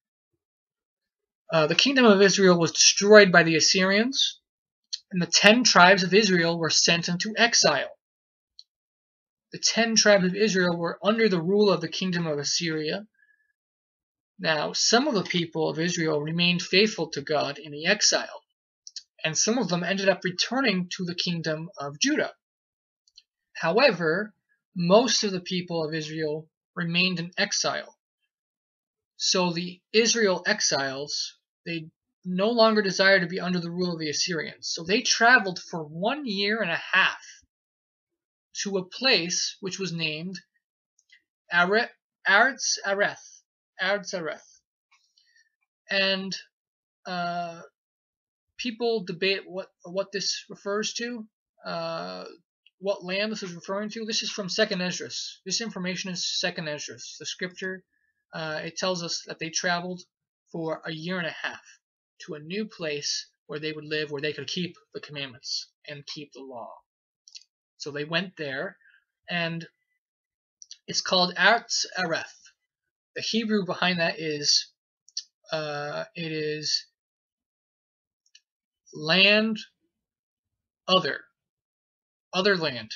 the kingdom of Israel was destroyed by the Assyrians, and the 10 tribes of Israel were sent into exile. The 10 tribes of Israel were under the rule of the kingdom of Assyria. Now, some of the people of Israel remained faithful to God in the exile, and some of them ended up returning to the kingdom of Judah. However, most of the people of Israel remained in exile. So the Israel exiles, they no longer desired to be under the rule of the Assyrians. So they traveled for 1 year and a half to a place which was named Eretz Zareth. And people debate what this refers to, what land this is referring to. This is from 2nd Esdras. This information is 2nd Esdras. The scripture, it tells us that they traveled for a year and a half to a new place where they would live, where they could keep the commandments and keep the law. So they went there, and it's called Eretz Zareth. The Hebrew behind that is it is land other land.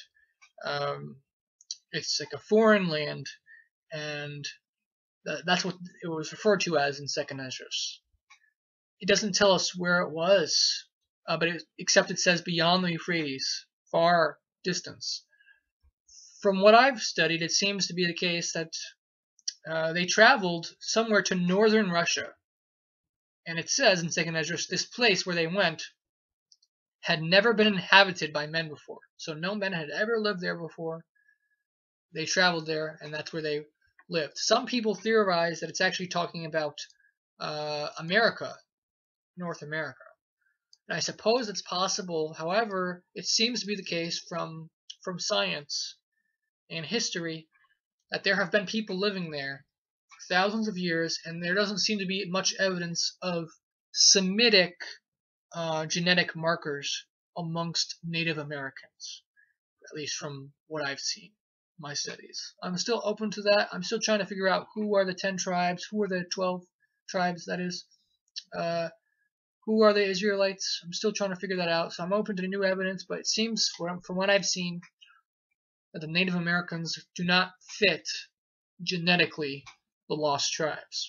It's like a foreign land, and that's what it was referred to as in 2nd Esdras. It doesn't tell us where it was, except it says beyond the Euphrates, far distance. From what I've studied, it seems to be the case that they traveled somewhere to northern Russia. And it says in 2nd Esdras, this place where they went had never been inhabited by men before. So no men had ever lived there before. They traveled there, and that's where they lived. Some people theorize that it's actually talking about America, North America. And I suppose it's possible. However, it seems to be the case from science and history that there have been people living there for thousands of years, and there doesn't seem to be much evidence of Semitic genetic markers amongst Native Americans, at least from what I've seen in my studies. I'm still open to that. I'm still trying to figure out who are the 10 tribes, who are the 12 tribes, that is, who are the Israelites. I'm still trying to figure that out, so I'm open to new evidence, but it seems from what I've seen that the Native Americans do not fit genetically the lost tribes.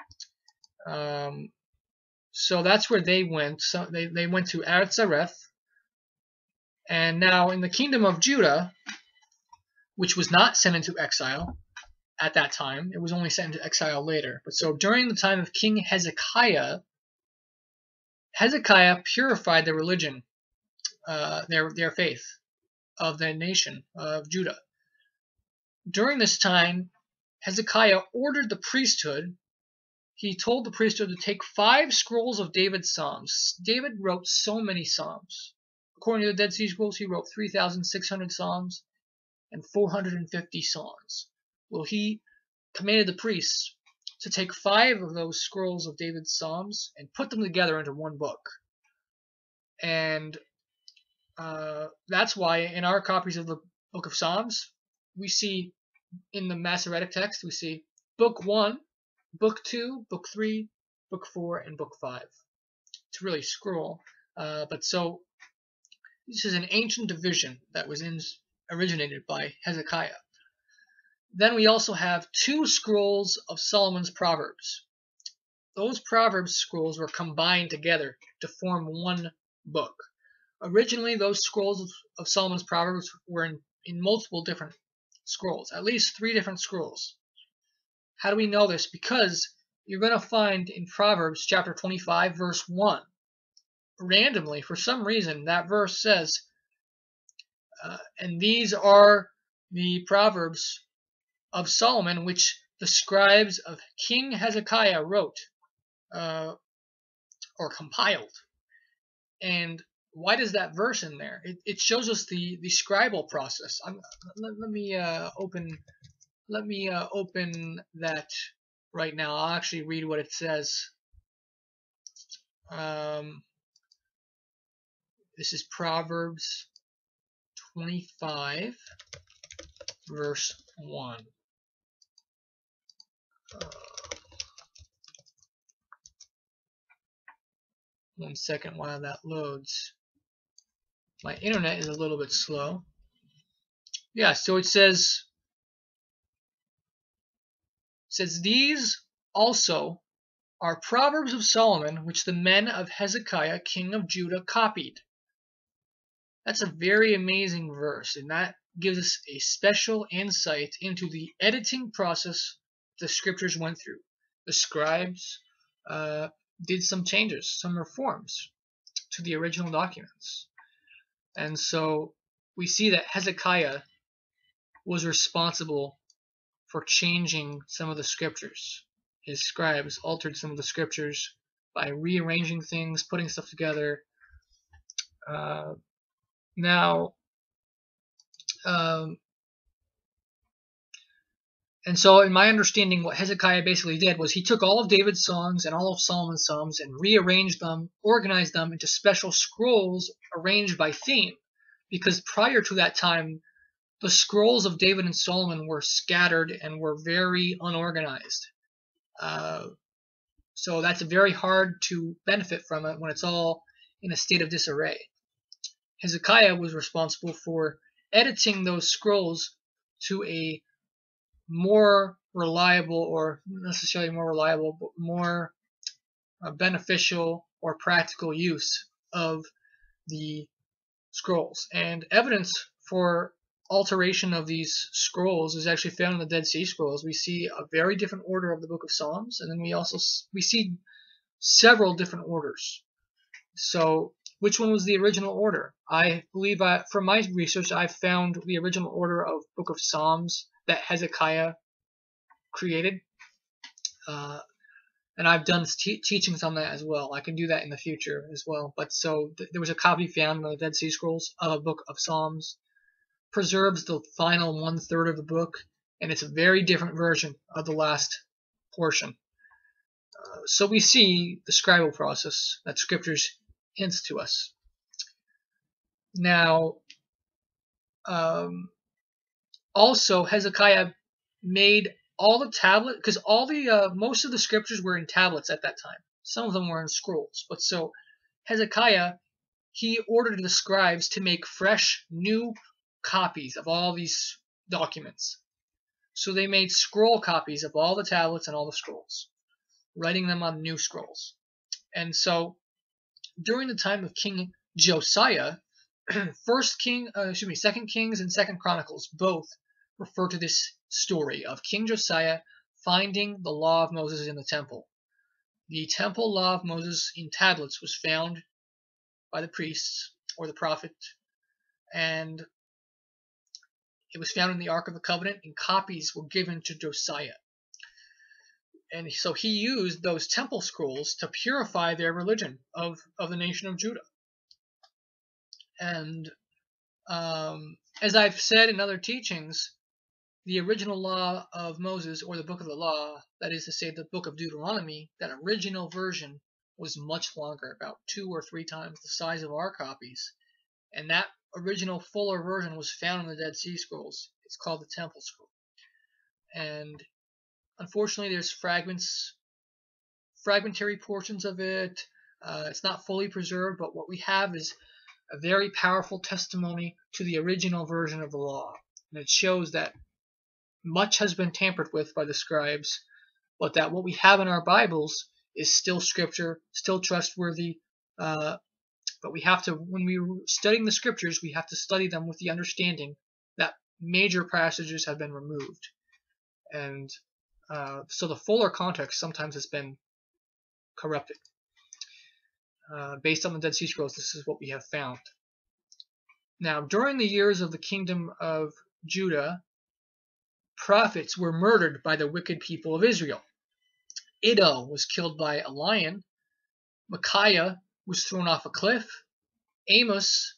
So that's where they went. So they went to Eretz Zareth. And now in the kingdom of Judah, which was not sent into exile at that time, it was only sent into exile later. But so during the time of King Hezekiah, Hezekiah purified the religion, their faith of the nation of Judah. During this time, Hezekiah ordered the priesthood. He told the priesthood to take 5 scrolls of David's Psalms. David wrote so many Psalms. According to the Dead Sea Scrolls, he wrote 3,600 Psalms and 450 songs. Well, he commanded the priests to take 5 of those scrolls of David's Psalms and put them together into one book. And that's why in our copies of the Book of Psalms, we see in the Masoretic text, we see Book 1, Book 2, Book 3, Book 4, and Book 5. It's really scroll. But so this is an ancient division that was originated by Hezekiah. Then we also have 2 scrolls of Solomon's Proverbs. Those Proverbs scrolls were combined together to form one book. Originally, those scrolls of Solomon's Proverbs were in multiple different scrolls, at least 3 different scrolls. How do we know this? Because you're going to find in Proverbs chapter 25, verse 1, randomly, for some reason, that verse says, and these are the Proverbs of Solomon, which the scribes of King Hezekiah wrote or compiled. And why does that verse in there? It shows us the scribal process. Let me open that right now. I'll actually read what it says. This is Proverbs 25, verse 1. One second while that loads. My internet is a little bit slow. Yeah, so it says these also are Proverbs of Solomon, which the men of Hezekiah, king of Judah, copied. That's a very amazing verse, and that gives us a special insight into the editing process the scriptures went through. The scribes did some changes, some reforms to the original documents. And so we see that Hezekiah was responsible for changing some of the scriptures. His scribes altered some of the scriptures by rearranging things, putting stuff together. And so in my understanding, what Hezekiah basically did was he took all of David's songs and all of Solomon's psalms and rearranged them, organized them into special scrolls arranged by theme. Because prior to that time, the scrolls of David and Solomon were scattered and were very unorganized. So that's very hard to benefit from it when it's all in a state of disarray. Hezekiah was responsible for editing those scrolls to a more reliable, or not necessarily more reliable, but more beneficial or practical use of the scrolls. And evidence for alteration of these scrolls is actually found in the Dead Sea Scrolls. We see a very different order of the Book of Psalms, and then we see several different orders. So which one was the original order? I believe from my research I've found the original order of Book of Psalms that Hezekiah created, and I've done teachings on that as well. I can do that in the future as well. But so there was a copy found in the Dead Sea Scrolls of a Book of Psalms, preserves the final 1/3 of the book, and it's a very different version of the last portion. So we see the scribal process that scriptures hints to us. Now, also Hezekiah made all the tablets, because most of the scriptures were in tablets at that time. Some of them were in scrolls. But so Hezekiah, he ordered the scribes to make fresh, new copies of all these documents. So they made scroll copies of all the tablets and all the scrolls, writing them on new scrolls. And so during the time of King Josiah, 2nd Kings and 2nd Chronicles both refer to this story of King Josiah finding the law of Moses in the temple. The temple law of Moses in tablets was found by the priests or the prophet, and it was found in the Ark of the Covenant, and copies were given to Josiah. And so he used those temple scrolls to purify their religion of the nation of Judah. And as I've said in other teachings, the original law of Moses, or the book of the law, that is to say the book of Deuteronomy, that original version was much longer, about 2 or 3 times the size of our copies. And that original fuller version was found in the Dead Sea Scrolls. It's called the Temple Scroll. And unfortunately, there's fragmentary portions of it. It's not fully preserved, but what we have is a very powerful testimony to the original version of the law. And it shows that much has been tampered with by the scribes, but that what we have in our Bibles is still scripture, still trustworthy. But we have to, when we're studying the scriptures, we have to study them with the understanding that major passages have been removed. And so the fuller context sometimes has been corrupted. Based on the Dead Sea Scrolls, this is what we have found. Now, during the years of the kingdom of Judah, prophets were murdered by the wicked people of Israel. Iddo was killed by a lion. Micaiah was thrown off a cliff. Amos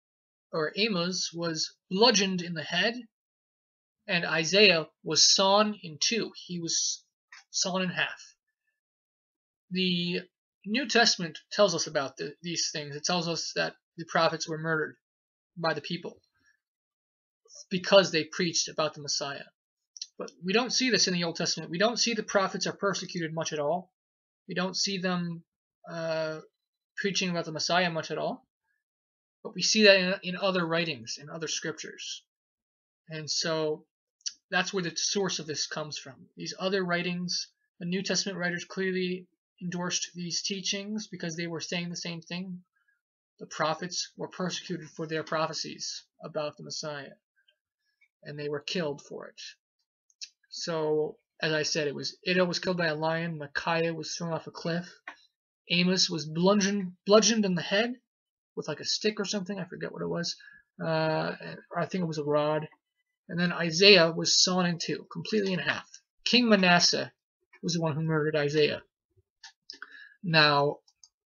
was bludgeoned in the head. And Isaiah was sawn in two. He was sawn in half. The New Testament tells us about these things. It tells us that the prophets were murdered by the people because they preached about the Messiah. But we don't see this in the Old Testament. We don't see the prophets are persecuted much at all. We don't see them preaching about the Messiah much at all. But we see that in other writings, in other scriptures. And so that's where the source of this comes from. These other writings, the New Testament writers clearly endorsed these teachings because they were saying the same thing. The prophets were persecuted for their prophecies about the Messiah, and they were killed for it. So, as I said, Iddo was killed by a lion, Micaiah was thrown off a cliff, Amos was bludgeoned in the head with like a stick or something, I forget what it was, I think it was a rod, and then Isaiah was sawn in two, completely in half. King Manasseh was the one who murdered Isaiah. Now,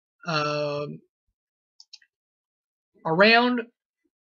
around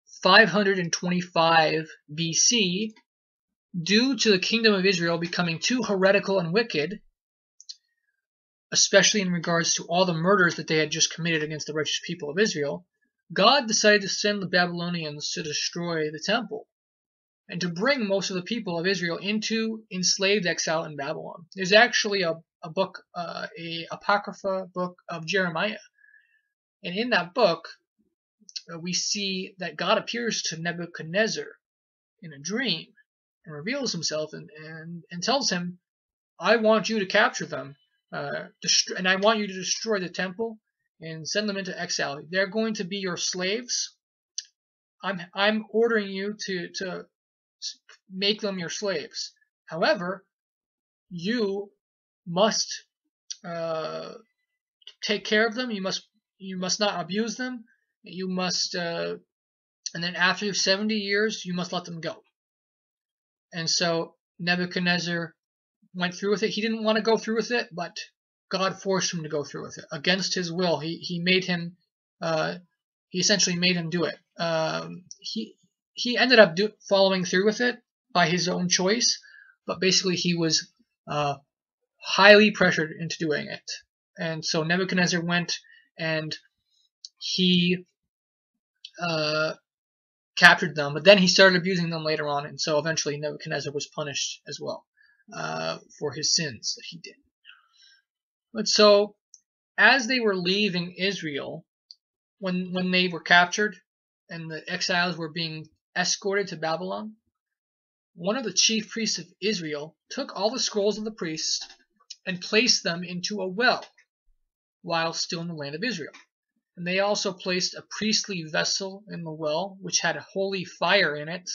525 BC, due to the kingdom of Israel becoming too heretical and wicked, especially in regards to all the murders that they had just committed against the righteous people of Israel, God decided to send the Babylonians to destroy the temple and to bring most of the people of Israel into enslaved exile in Babylon. There's actually a book, a apocrypha book of Jeremiah. And in that book, we see that God appears to Nebuchadnezzar in a dream and reveals himself and tells him, I want you to capture them, and I want you to destroy the temple and send them into exile. They're going to be your slaves. I'm ordering you to make them your slaves. However, you must take care of them. You must not abuse them. You must, and then after 70 years, you must let them go. And so Nebuchadnezzar went through with it. He didn't want to go through with it, but God forced him to go through with it against his will. He made him. He essentially made him do it. He ended up following through with it by his own choice, but basically he was highly pressured into doing it. And so Nebuchadnezzar went and he captured them, but then he started abusing them later on, and so eventually Nebuchadnezzar was punished as well for his sins that he did. But so, as they were leaving Israel, when they were captured and the exiles were being escorted to Babylon, one of the chief priests of Israel took all the scrolls of the priests and placed them into a well while still in the land of Israel. And they also placed a priestly vessel in the well, which had a holy fire in it.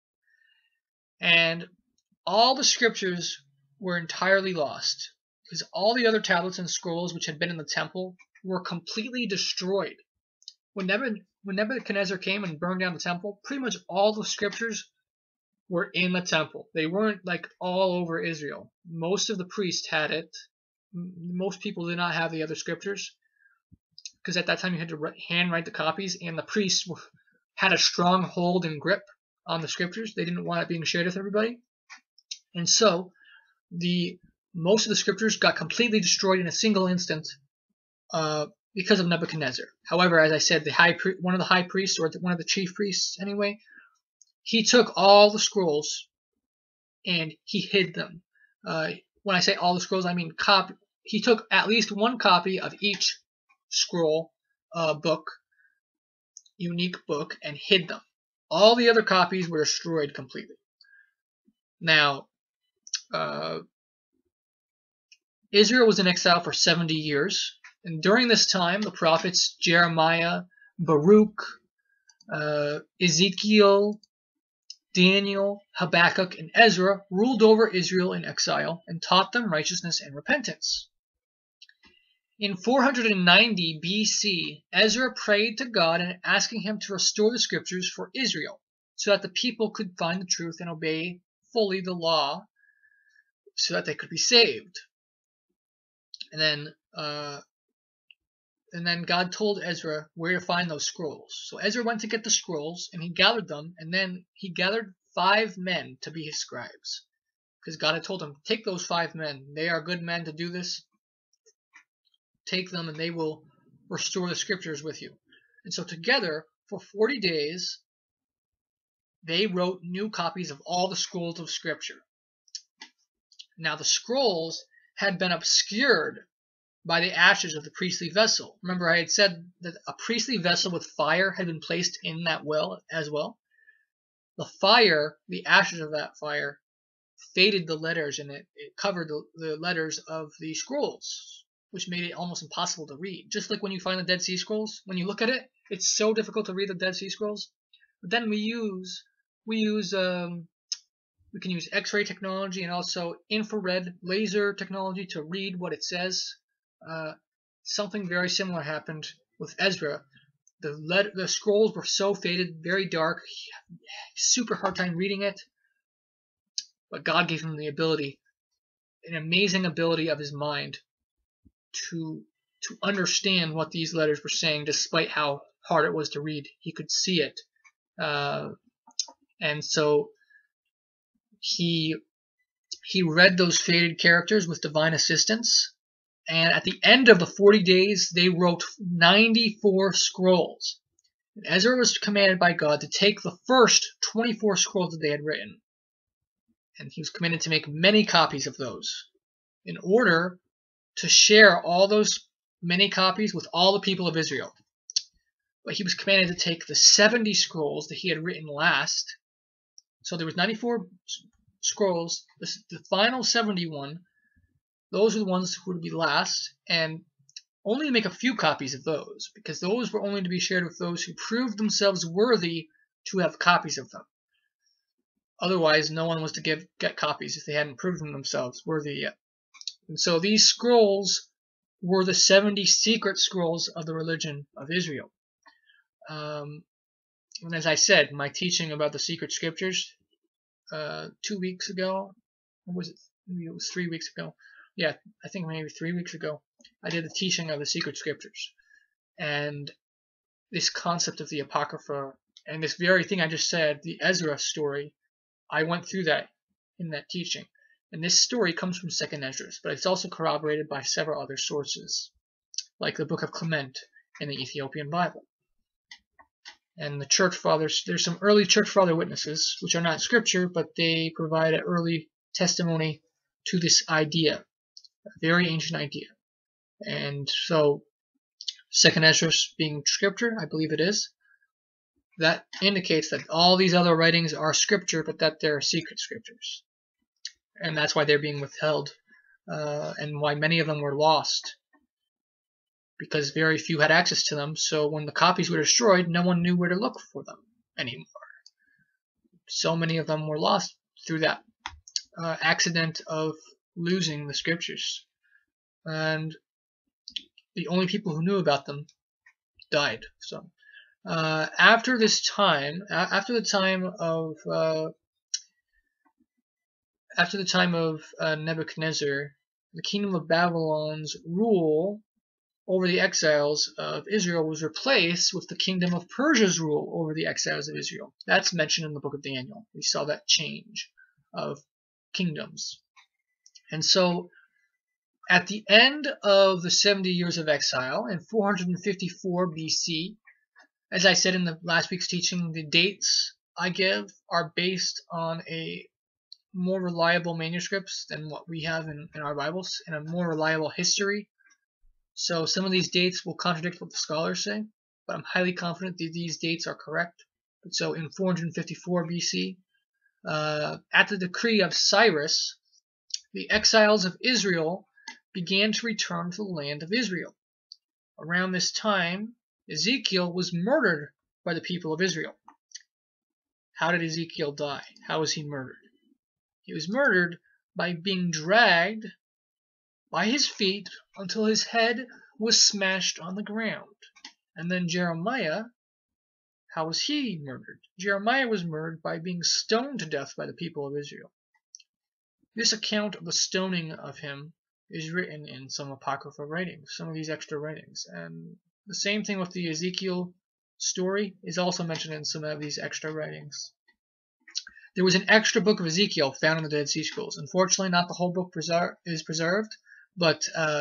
And all the scriptures were entirely lost, because all the other tablets and scrolls which had been in the temple were completely destroyed. When Nebuchadnezzar came and burned down the temple, pretty much all the scriptures were in the temple. They weren't like all over Israel. Most of the priests had it. Most people did not have the other scriptures, because at that time you had to handwrite the copies, and the priests had a strong hold and grip on the scriptures. They didn't want it being shared with everybody. And so most of the scriptures got completely destroyed in a single instant because of Nebuchadnezzar. However, as I said, one of the high priests, or one of the chief priests anyway, he took all the scrolls and he hid them. When I say all the scrolls, I mean he took at least one copy of each scroll book, unique book, and hid them. All the other copies were destroyed completely. Now, Israel was in exile for 70 years, and during this time, the prophets Jeremiah, Baruch, Ezekiel, Daniel, Habakkuk, and Ezra ruled over Israel in exile and taught them righteousness and repentance. In 490 BC, Ezra prayed to God and asking him to restore the scriptures for Israel so that the people could find the truth and obey fully the law so that they could be saved. And then God told Ezra where to find those scrolls. So Ezra went to get the scrolls, and he gathered them, and then he gathered 5 men to be his scribes. Because God had told him, take those 5 men. They are good men to do this. Take them, and they will restore the scriptures with you. And so together, for 40 days, they wrote new copies of all the scrolls of Scripture. Now, the scrolls had been obscured by the ashes of the priestly vessel. Remember, I had said that a priestly vessel with fire had been placed in that well as well. The fire, the ashes of that fire, faded the letters, and it covered the letters of the scrolls, which made it almost impossible to read. Just like when you find the Dead Sea Scrolls, when you look at it, it's so difficult to read the Dead Sea Scrolls. But then we can use X-ray technology and also infrared laser technology to read what it says. Something very similar happened with Ezra. The scrolls were so faded, very dark, super hard time reading it. But God gave him the ability, an amazing ability of his mind, to understand what these letters were saying, despite how hard it was to read. He could see it, and so he read those faded characters with divine assistance. And at the end of the 40 days, they wrote 94 scrolls. And Ezra was commanded by God to take the first 24 scrolls that they had written, and he was commanded to make many copies of those in order to share all those many copies with all the people of Israel. But he was commanded to take the 70 scrolls that he had written last. So there was 94 scrolls. The final 71, those are the ones who would be last, and only make a few copies of those, because those were only to be shared with those who proved themselves worthy to have copies of them. Otherwise, no one was to get copies if they hadn't proven themselves worthy yet. And so these scrolls were the 70 secret scrolls of the religion of Israel. And as I said, my teaching about the secret scriptures 2 weeks ago, or was it? Maybe it was 3 weeks ago. Yeah, I think maybe 3 weeks ago, I did a teaching of the secret scriptures. And this concept of the Apocrypha, and this very thing I just said, the Ezra story, I went through that in that teaching. And this story comes from 2nd Esdras, but it's also corroborated by several other sources, like the Book of Clement in the Ethiopian Bible. And the church fathers, there's some early church father witnesses, which are not scripture, but they provide an early testimony to this idea, a very ancient idea. And so, 2nd Esdras being scripture, I believe it is, that indicates that all these other writings are scripture, but that they're secret scriptures. And that's why they're being withheld, and why many of them were lost, because very few had access to them. So when the copies were destroyed, no one knew where to look for them anymore. So many of them were lost through that accident of losing the scriptures. And the only people who knew about them died. So after this time, after the time of Nebuchadnezzar, the kingdom of Babylon's rule over the exiles of Israel was replaced with the kingdom of Persia's rule over the exiles of Israel. That's mentioned in the book of Daniel. We saw that change of kingdoms. And so at the end of the 70 years of exile in 454 BC, as I said in the last week's teaching, the dates I give are based on a more reliable manuscripts than what we have in our Bibles, and a more reliable history. So some of these dates will contradict what the scholars say, but I'm highly confident that these dates are correct. So in 454 BC, at the decree of Cyrus, the exiles of Israel began to return to the land of Israel. Around this time, Ezekiel was murdered by the people of Israel. How did Ezekiel die? How was he murdered? He was murdered by being dragged by his feet until his head was smashed on the ground. And then Jeremiah, how was he murdered? Jeremiah was murdered by being stoned to death by the people of Israel. This account of the stoning of him is written in some apocryphal writings, some of these extra writings. And the same thing with the Ezekiel story is also mentioned in some of these extra writings. There was an extra book of Ezekiel found in the Dead Sea Scrolls. Unfortunately, not the whole book is preserved, but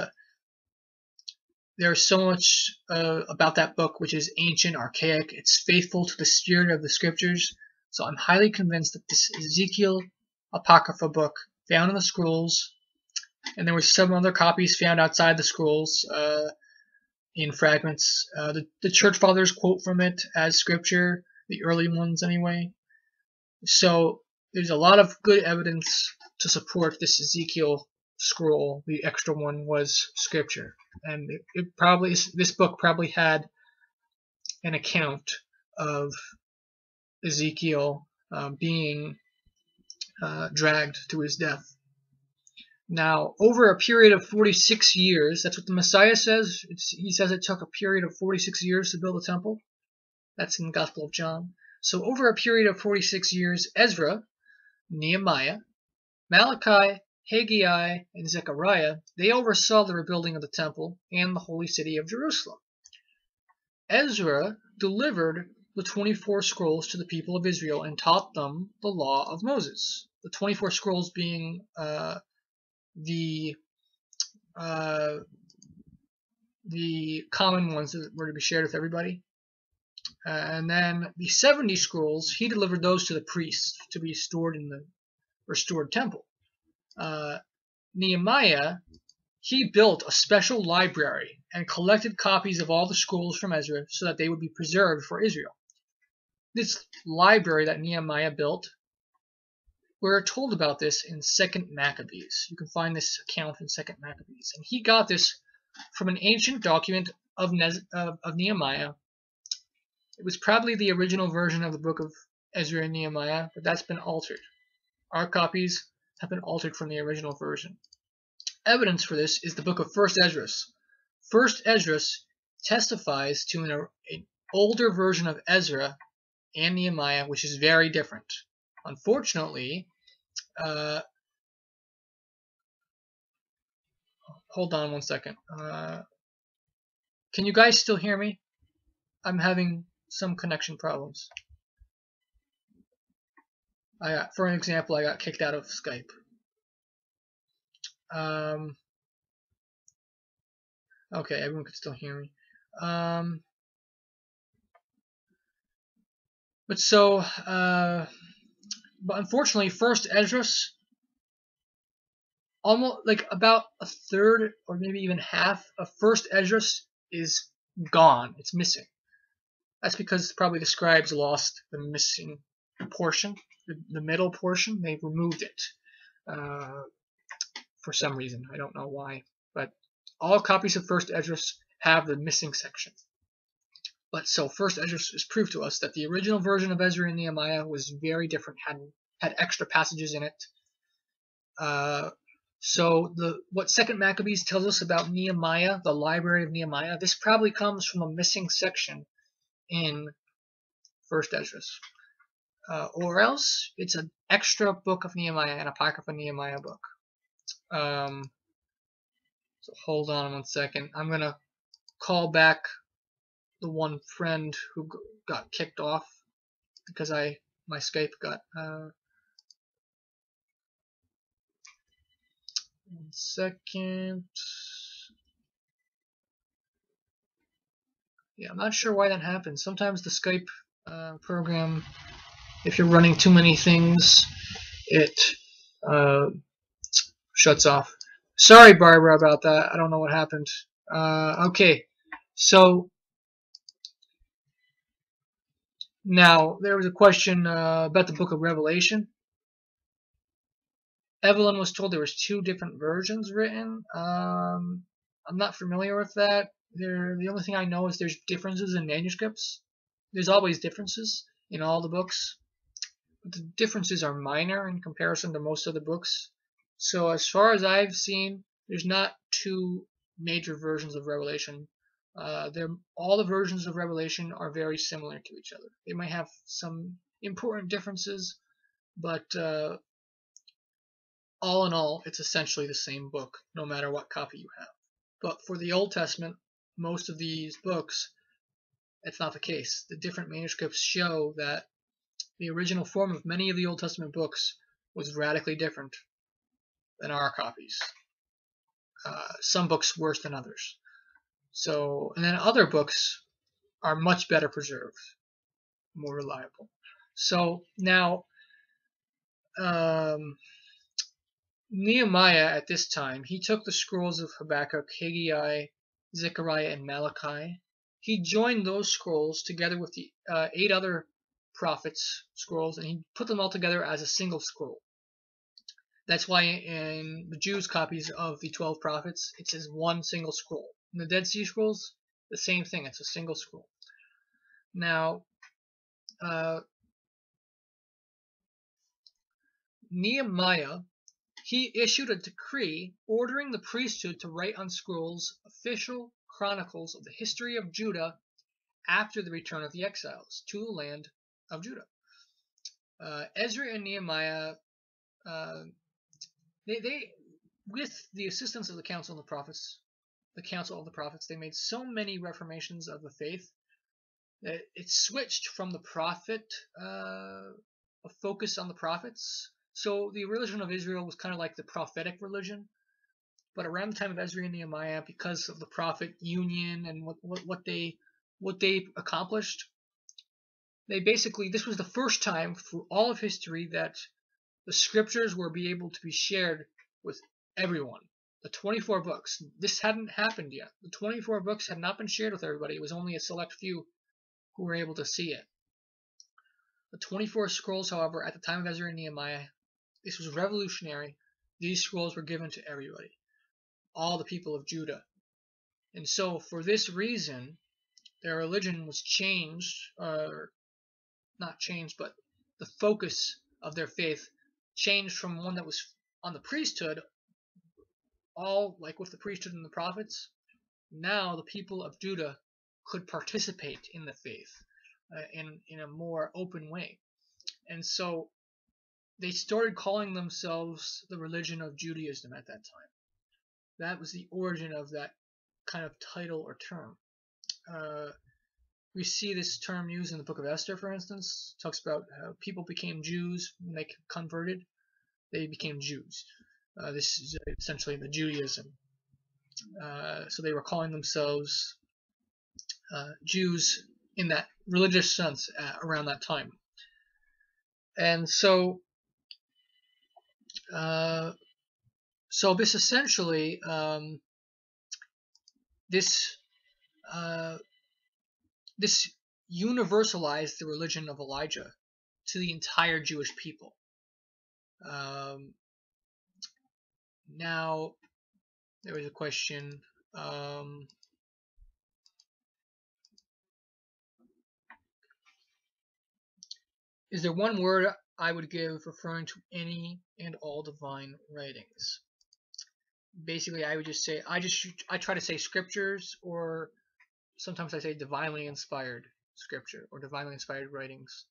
there's so much about that book which is ancient, archaic. It's faithful to the spirit of the scriptures. So I'm highly convinced that this Ezekiel Apocrypha book found in the scrolls, and there were some other copies found outside the scrolls in fragments. The church fathers quote from it as scripture, the early ones anyway. So there's a lot of good evidence to support this Ezekiel scroll. The extra one was scripture, and this book probably had an account of Ezekiel being dragged to his death. Now, over a period of 46 years, that's what the Messiah says. He says it took a period of 46 years to build the temple. That's in the Gospel of John. So over a period of 46 years, Ezra, Nehemiah, Malachi, Haggai, and Zechariah, they oversaw the rebuilding of the temple and the holy city of Jerusalem. Ezra delivered the 24 scrolls to the people of Israel and taught them the law of Moses. The 24 scrolls being the common ones that were to be shared with everybody. And then the 70 scrolls, he delivered those to the priests to be stored in the restored temple. Nehemiah, he built a special library and collected copies of all the scrolls from Ezra so that they would be preserved for Israel. This library that Nehemiah built, we're told about this in 2nd Maccabees. You can find this account in 2nd Maccabees. And he got this from an ancient document of Nehemiah. It was probably the original version of the book of Ezra and Nehemiah, but that's been altered. Our copies have been altered from the original version. Evidence for this is the book of 1st Esdras. 1st Esdras testifies to an older version of Ezra and Nehemiah, which is very different. Unfortunately, hold on one second. Can you guys still hear me? I'm having some connection problems. For an example, I got kicked out of Skype. Okay, everyone can still hear me. But unfortunately, 1st Esdras, almost like about a third or maybe even half of 1st Esdras is gone. It's missing. That's because probably the scribes lost the missing portion, the middle portion. They removed it for some reason. I don't know why. But all copies of 1st Esdras have the missing section. But so 1st Esdras is proof to us that the original version of Ezra and Nehemiah was very different, had extra passages in it. So what 2nd Maccabees tells us about Nehemiah, the library of Nehemiah, this probably comes from a missing section in 1st Esdras. Or else it's an extra book of Nehemiah, an Apocrypha Nehemiah book. So hold on one second. I'm going to call back the one friend who got kicked off because my Skype got second. Yeah, I'm not sure why that happens. Sometimes the Skype program, if you're running too many things, it shuts off. Sorry, Barbara, about that. I don't know what happened. Okay, so now there was a question about the Book of Revelation. Evelyn was told there was 2 different versions written. I'm not familiar with that. The only thing I know is there's differences in manuscripts. There's always differences in all the books. But the differences are minor in comparison to most of the books. So as far as I've seen, there's not 2 major versions of Revelation. All the versions of Revelation are very similar to each other. They might have some important differences, but all in all, it's essentially the same book, no matter what copy you have. But for the Old Testament, most of these books, it's not the case. The different manuscripts show that the original form of many of the Old Testament books was radically different than our copies. Some books worse than others. And then other books are much better preserved, more reliable. So now, Nehemiah at this time, he took the scrolls of Habakkuk, Haggai, Zechariah, and Malachi. He joined those scrolls together with the 8 other prophets' scrolls, and he put them all together as a single scroll. That's why in the Jews' copies of the 12 prophets, it says one single scroll. In the Dead Sea Scrolls, the same thing. It's a single scroll. Now, Nehemiah, he issued a decree ordering the priesthood to write on scrolls official chronicles of the history of Judah after the return of the exiles to the land of Judah. Ezra and Nehemiah, they with the assistance of the Council of the Prophets, they made so many reformations of the faith that it switched from the prophet, a focus on the prophets. So the religion of Israel was kind of like the prophetic religion, but around the time of Ezra and Nehemiah, because of the prophet union and what they accomplished, this was the first time through all of history that the scriptures were able to be shared with everyone. The 24 books. This hadn't happened yet. The 24 books had not been shared with everybody. It was only a select few who were able to see it. The 24 scrolls, however, at the time of Ezra and Nehemiah, this was revolutionary. These scrolls were given to everybody, all the people of Judah. And so for this reason, their religion was changed, not changed, but the focus of their faith changed from one that was on the priesthood, all like with the priesthood and the prophets. Now the people of Judah could participate in the faith in a more open way. And so they started calling themselves the religion of Judaism at that time. That was the origin of that kind of title or term. We see this term used in the book of Esther, for instance. It talks about how people became Jews when they converted. They became Jews. This is essentially the Judaism. So they were calling themselves Jews in that religious sense around that time. And so this essentially, this universalized the religion of Elijah to the entire Jewish people. Now, there was a question. Is there one word I would give referring to any and all divine writings? Basically, I would just say, I try to say scriptures, or sometimes I say divinely inspired scripture or divinely inspired writings.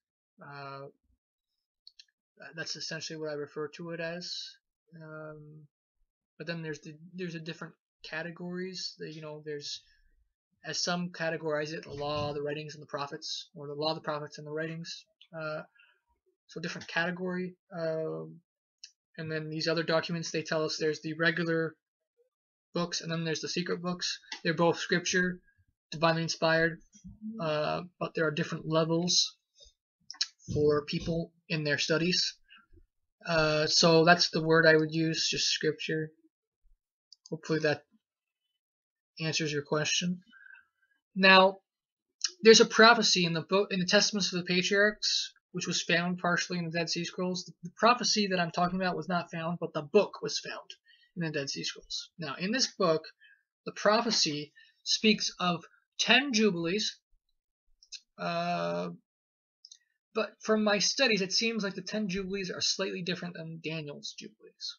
That's essentially what I refer to it as. But then there's a different categories. There's, as some categorize it, the law, the writings, and the prophets, or the law, the prophets, and the writings. So different category. And then these other documents, they tell us there's the regular books, and then there's the secret books. They're both scripture, divinely inspired, but there are different levels for people in their studies. So that's the word I would use, just scripture. Hopefully that answers your question. Now, there's a prophecy in the book, in the Testaments of the Patriarchs, which was found partially in the Dead Sea Scrolls. The prophecy that I'm talking about was not found, but the book was found in the Dead Sea Scrolls. Now, in this book, the prophecy speaks of 10 jubilees, but from my studies, it seems like the 10 jubilees are slightly different than Daniel's jubilees.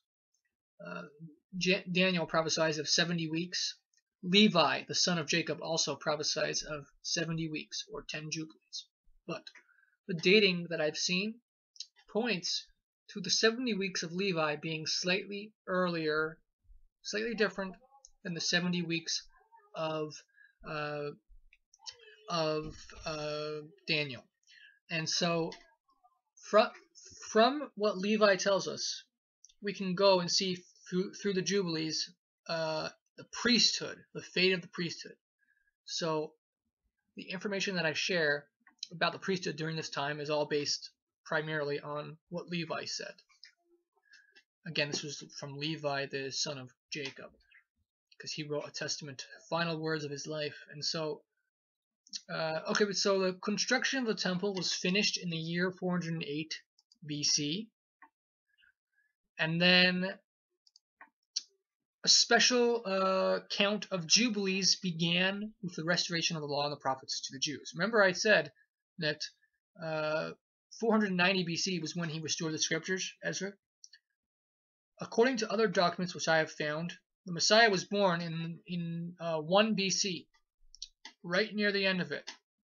Daniel prophesies of 70 weeks. Levi, the son of Jacob, also prophesies of 70 weeks, or 10 jubilees. But the dating that I've seen points to the 70 weeks of Levi being slightly earlier, slightly different than the 70 weeks of Daniel. And so from what Levi tells us, we can go and see through the Jubilees the priesthood, the fate of the priesthood. So the information that I share about the priesthood during this time is all based primarily on what Levi said. Again, this was from Levi, the son of Jacob, because he wrote a testament, final words of his life. And so, so the construction of the temple was finished in the year 408 BC. And then a special count of jubilees began with the restoration of the law and the prophets to the Jews. Remember I said that 490 BC was when he restored the scriptures, Ezra? According to other documents which I have found, the Messiah was born in 1 BC, right near the end of it.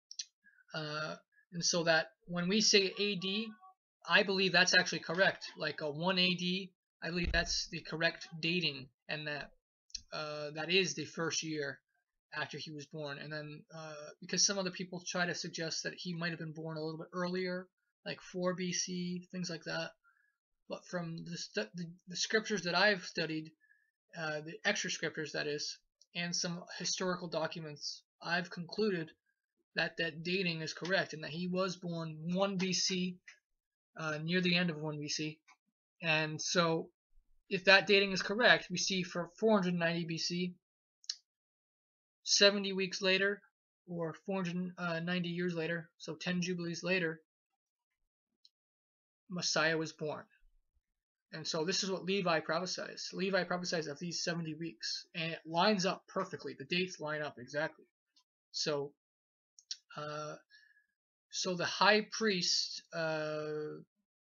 And so that when we say AD, I believe that's actually correct. Like a 1 AD, I believe that's the correct dating, and that is the first year after he was born. And then because some other people try to suggest that he might have been born a little bit earlier, like 4 BC, things like that. But from the scriptures that I've studied, the extra scriptures that is, and some historical documents, I've concluded that dating is correct and that he was born 1 BC, near the end of 1 BC. And so if that dating is correct, we see for 490 BC, 70 weeks later, or 490 years later, so 10 jubilees later, Messiah was born. And so this is what Levi prophesies. Levi prophesies of these 70 weeks, and it lines up perfectly. The dates line up exactly. So, the high priest, the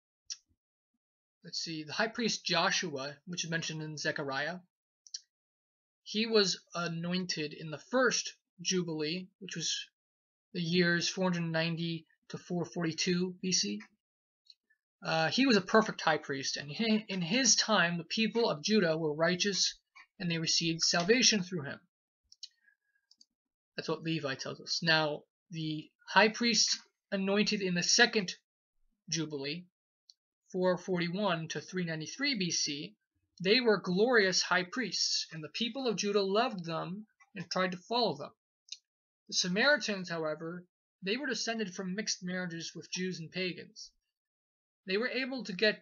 high priest Joshua, which is mentioned in Zechariah, he was anointed in the first Jubilee, which was the years 490 to 442 BC. He was a perfect high priest, and in his time the people of Judah were righteous and they received salvation through him. That's what Levi tells us. Now, the high priest anointed in the second Jubilee, 441 to 393 BC, they were glorious high priests, and the people of Judah loved them and tried to follow them. The Samaritans, however, they were descended from mixed marriages with Jews and pagans. They were able to get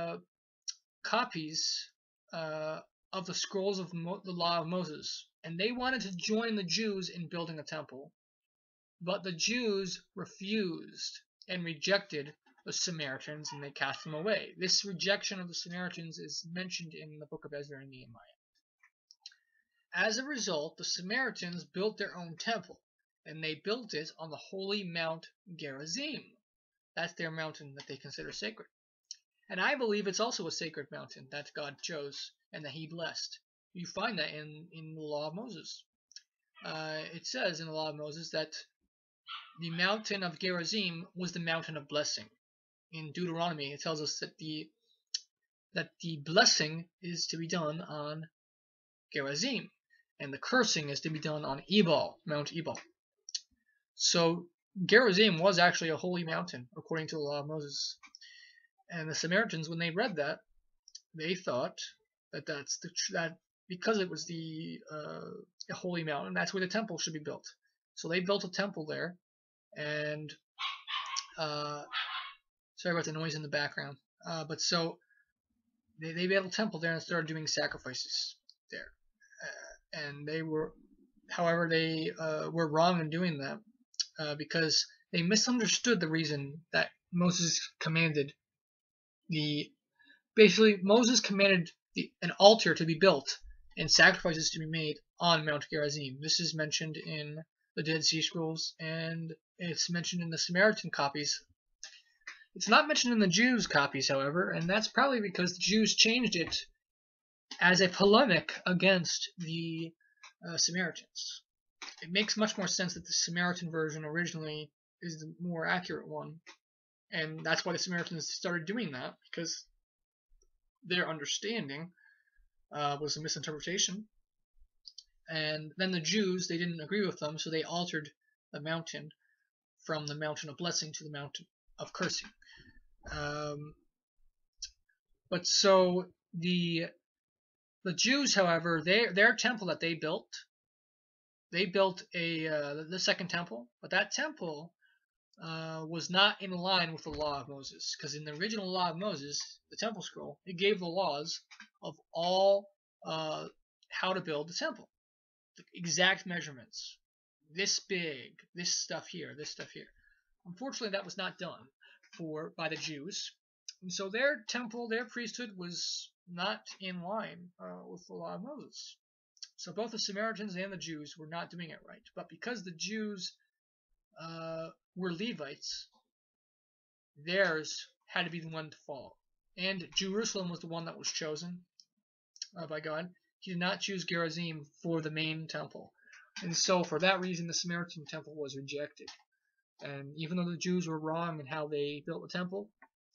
copies of the scrolls of the law of Moses, and they wanted to join the Jews in building a temple. But the Jews refused and rejected the Samaritans, and they cast them away. This rejection of the Samaritans is mentioned in the book of Ezra and Nehemiah. As a result, the Samaritans built their own temple, and they built it on the holy Mount Gerizim. That's their mountain that they consider sacred. And I believe it's also a sacred mountain that God chose and that he blessed. You find that in the law of Moses. It says in the law of Moses that the mountain of Gerizim was the mountain of blessing. In Deuteronomy, it tells us that the blessing is to be done on Gerizim, and the cursing is to be done on Ebal, Mount Ebal. So Gerizim was actually a holy mountain, according to the law of Moses. And the Samaritans, when they read that, they thought that that because it was the holy mountain, that's where the temple should be built. So they built a temple there, and sorry about the noise in the background. But so they built a temple there and started doing sacrifices there, and they were, however, they were wrong in doing that because they misunderstood the reason that Moses commanded Moses commanded an altar to be built and sacrifices to be made on Mount Gerizim. This is mentioned in the Dead Sea Scrolls, and it's mentioned in the Samaritan copies. It's not mentioned in the Jews' copies, however, and that's probably because the Jews changed it as a polemic against the Samaritans. It makes much more sense that the Samaritan version originally is the more accurate one, and that's why the Samaritans started doing that, because their understanding was a misinterpretation. And then the Jews, they didn't agree with them, so they altered the mountain from the mountain of blessing to the mountain of cursing. But so the Jews, however, their temple that they built the second temple, but that temple was not in line with the law of Moses, because in the original law of Moses, the temple scroll, it gave the laws of all how to build the temple, the exact measurements, this big, this stuff here, this stuff here. Unfortunately, that was not done by the Jews, and so their temple, their priesthood was not in line with the law of Moses. So both the Samaritans and the Jews were not doing it right. But because the Jews were Levites, theirs had to be the one to follow. And Jerusalem was the one that was chosen by God. He did not choose Gerizim for the main temple. And so for that reason, the Samaritan temple was rejected. And even though the Jews were wrong in how they built the temple,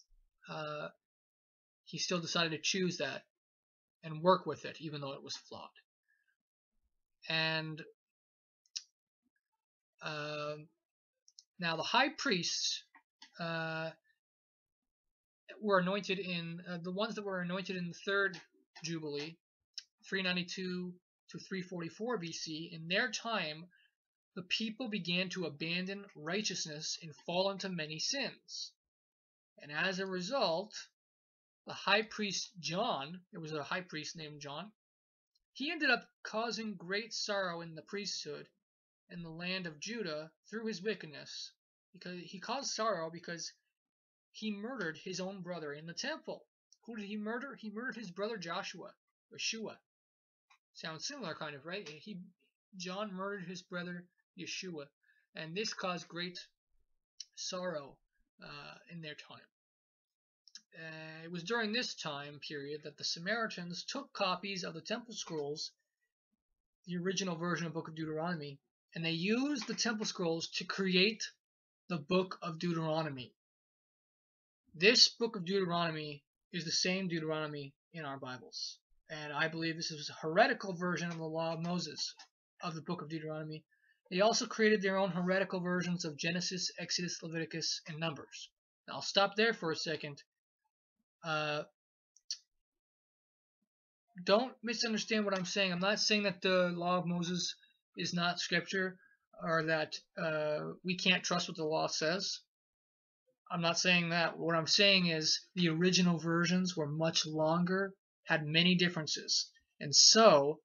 he still decided to choose that and work with it, even though it was flawed. And now the high priests were anointed in the ones that were anointed in the third Jubilee, 392 to 344 BC. In their time, the people began to abandon righteousness and fall into many sins. And as a result, the high priest John, there was a high priest named John, he ended up causing great sorrow in the priesthood in the land of Judah through his wickedness. Because he caused sorrow because he murdered his own brother in the temple. Who did he murder? He murdered his brother Joshua. Sounds similar, kind of, right? John murdered his brother Yeshua, and this caused great sorrow in their time. It was during this time period that the Samaritans took copies of the temple scrolls, the original version of the Book of Deuteronomy, and they used the temple scrolls to create the Book of Deuteronomy. This Book of Deuteronomy is the same Deuteronomy in our Bibles, and I believe this is a heretical version of the Law of Moses of the Book of Deuteronomy. They also created their own heretical versions of Genesis, Exodus, Leviticus, and Numbers. Now, I'll stop there for a second. Don't misunderstand what I'm saying. I'm not saying that the Law of Moses is not scripture, or that we can't trust what the law says. I'm not saying that. What I'm saying is the original versions were much longer, had many differences, and so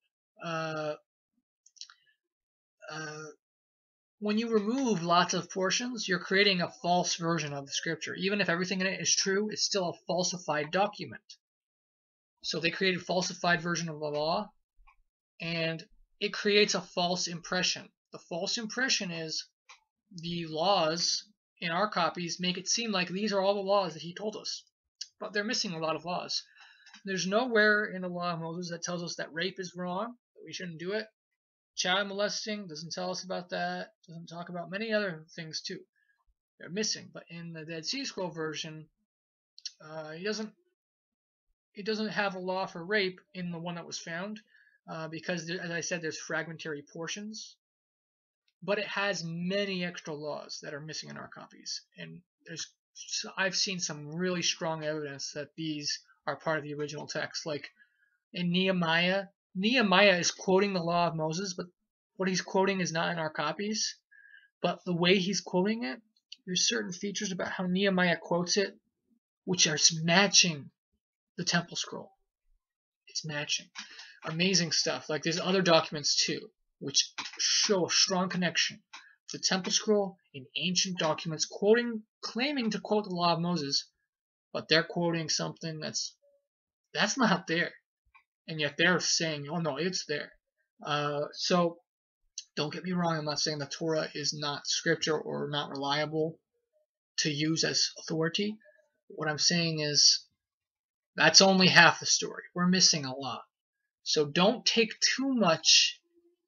when you remove lots of portions, you're creating a false version of the scripture. Even if everything in it is true, it's still a falsified document. So they created a falsified version of the law, and it creates a false impression. The false impression is the laws in our copies make it seem like these are all the laws that he told us, but they're missing a lot of laws. There's nowhere in the law of Moses that tells us that rape is wrong, that we shouldn't do it. Child molesting doesn't tell us about that. Doesn't talk about many other things too. They're missing. But in the Dead Sea Scroll version, it doesn't have a law for rape in the one that was found, because, as I said, there's fragmentary portions. But it has many extra laws that are missing in our copies, and I've seen some really strong evidence that these are part of the original text. Like in Nehemiah is quoting the law of Moses, but what he's quoting is not in our copies. But the way he's quoting it, there's certain features about how Nehemiah quotes it which are matching the temple scroll. It's matching. Amazing stuff. Like there's other documents too, which show a strong connection to the temple scroll in ancient documents claiming to quote the law of Moses, but they're quoting something that's not there. And yet they're saying, oh no, it's there. So don't get me wrong, I'm not saying the Torah is not scripture or not reliable to use as authority. What I'm saying is that's only half the story. We're missing a lot. So don't take too much,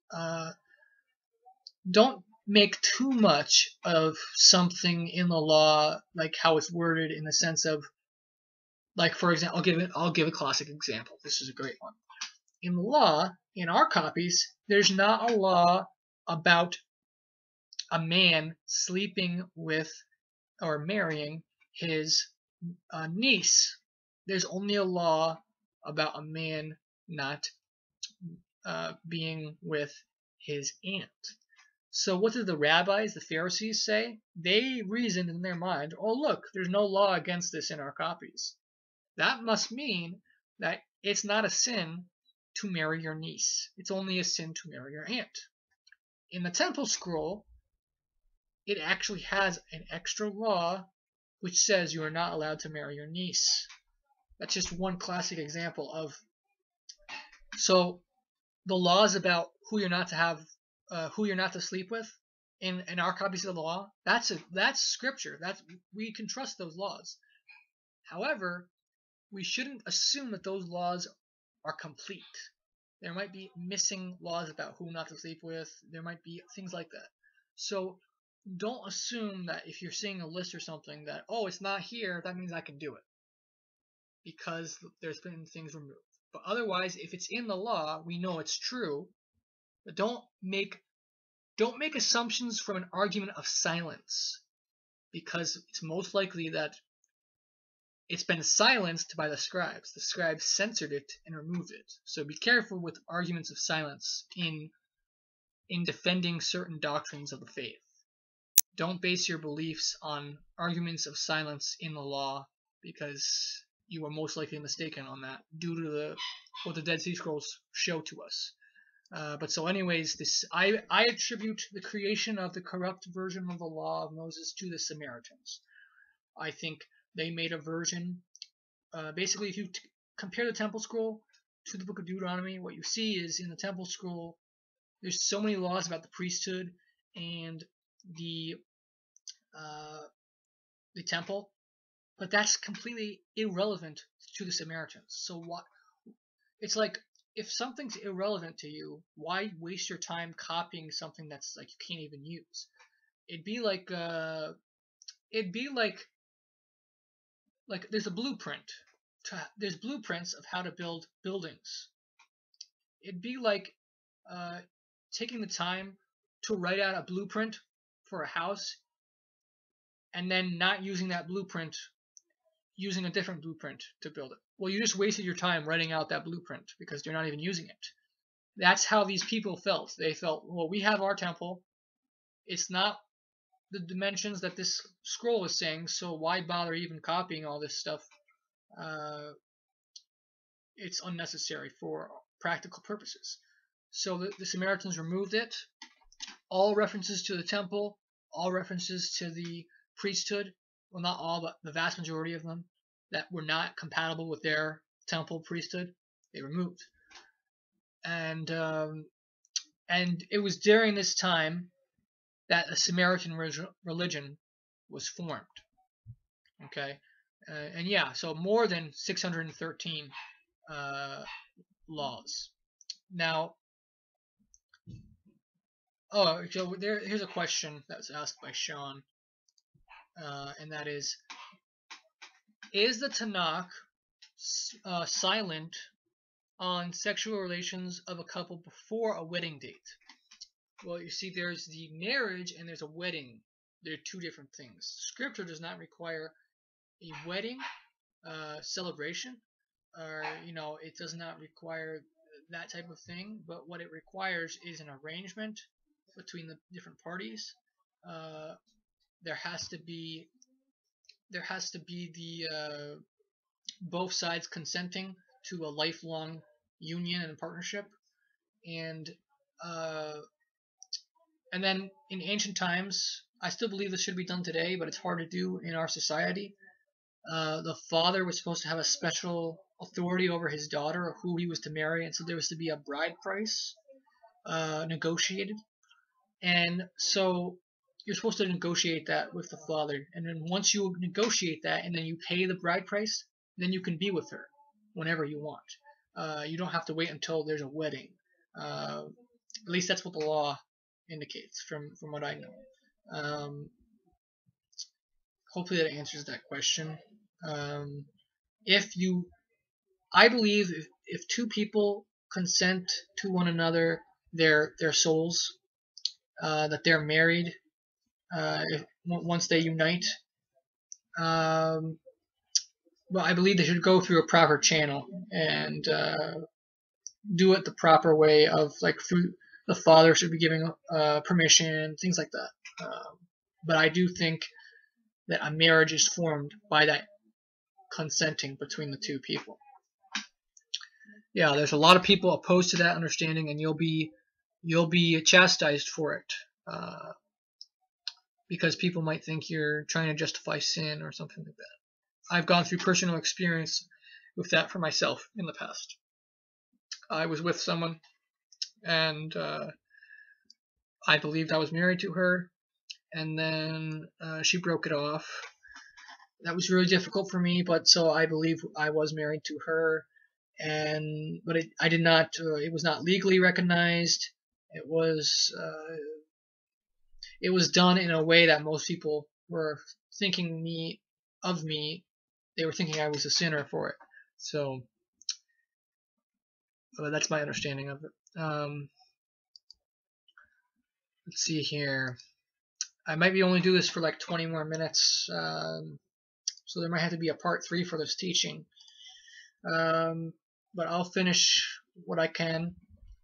don't make too much of something in the law, like how it's worded in the sense of, like for example, I'll give a classic example. This is a great one. In the law, in our copies, there's not a law about a man sleeping with or marrying his niece. There's only a law about a man not being with his aunt. So what did the rabbis, the Pharisees, say? They reasoned in their mind, oh look, there's no law against this in our copies. That must mean that it's not a sin to marry your niece. It's only a sin to marry your aunt. In the temple scroll, it actually has an extra law which says you are not allowed to marry your niece. That's just one classic example of. So the laws about who you're not to sleep with in our copies of the law, that's scripture. We can trust those laws. However, we shouldn't assume that those laws are complete. There might be missing laws about who not to sleep with. There might be things like that. So don't assume that if you're seeing a list or something that, oh, it's not here, that means I can do it, because there's been things removed. But otherwise, if it's in the law, we know it's true. But don't make assumptions from an argument of silence, because it's most likely that it's been silenced by the scribes. The scribes censored it and removed it. So be careful with arguments of silence in defending certain doctrines of the faith. Don't base your beliefs on arguments of silence in the law, because you are most likely mistaken on that due to what the Dead Sea Scrolls show to us. But so anyways, I attribute the creation of the corrupt version of the law of Moses to the Samaritans. I think they made a version. Basically, if you compare the Temple Scroll to the Book of Deuteronomy, what you see is in the Temple Scroll, there's so many laws about the priesthood and the temple, but that's completely irrelevant to the Samaritans. So what? It's like, if something's irrelevant to you, why waste your time copying something that's like you can't even use? It'd be like there's a blueprint. There's blueprints of how to build buildings. It'd be like taking the time to write out a blueprint for a house and then not using that blueprint, using a different blueprint to build it. Well, you just wasted your time writing out that blueprint because you're not even using it. That's how these people felt. They felt, well, we have our temple. It's not the dimensions that this scroll is saying, so why bother even copying all this stuff? It's unnecessary for practical purposes. So the Samaritans removed it. All references to the temple, all references to the priesthood, well, not all, but the vast majority of them that were not compatible with their temple priesthood, they removed. And it was during this time that a Samaritan religion was formed. Okay, and yeah, so more than 613 laws. Now, so here's a question that was asked by Sean, and that is the Tanakh silent on sexual relations of a couple before a wedding date? Well, you see, there's the marriage and there's a wedding. They're two different things. Scripture does not require a wedding celebration, or it does not require that type of thing. But what it requires is an arrangement between the different parties. Uh, there has to be the both sides consenting to a lifelong union and partnership, and uh, and then in ancient times, I still believe this should be done today, but it's hard to do in our society. The father was supposed to have a special authority over his daughter or who he was to marry, and so there was to be a bride price negotiated. And so you're supposed to negotiate that with the father. And then once you negotiate that and then you pay the bride price, then you can be with her whenever you want. You don't have to wait until there's a wedding. At least that's what the law indicates from what I know. Hopefully that answers that question. Um, if you, I believe if two people consent to one another, their souls, that they're married, once they unite. Well, I believe they should go through a proper channel and do it the proper way of through the father should be giving permission, things like that. But I do think that a marriage is formed by that consenting between the two people. Yeah, there's a lot of people opposed to that understanding, and you'll be chastised for it. Because people might think you're trying to justify sin or something like that. I've gone through personal experience with that for myself in the past. I was with someone, and I believed I was married to her, and then she broke it off. That was really difficult for me, but so I believe I was married to her, but I did not. It was not legally recognized. It was done in a way that most people were thinking of me. They were thinking I was a sinner for it. So that's my understanding of it. Let's see here. I might be only do this for 20 more minutes, so there might have to be a part 3 for this teaching. But I'll finish what I can.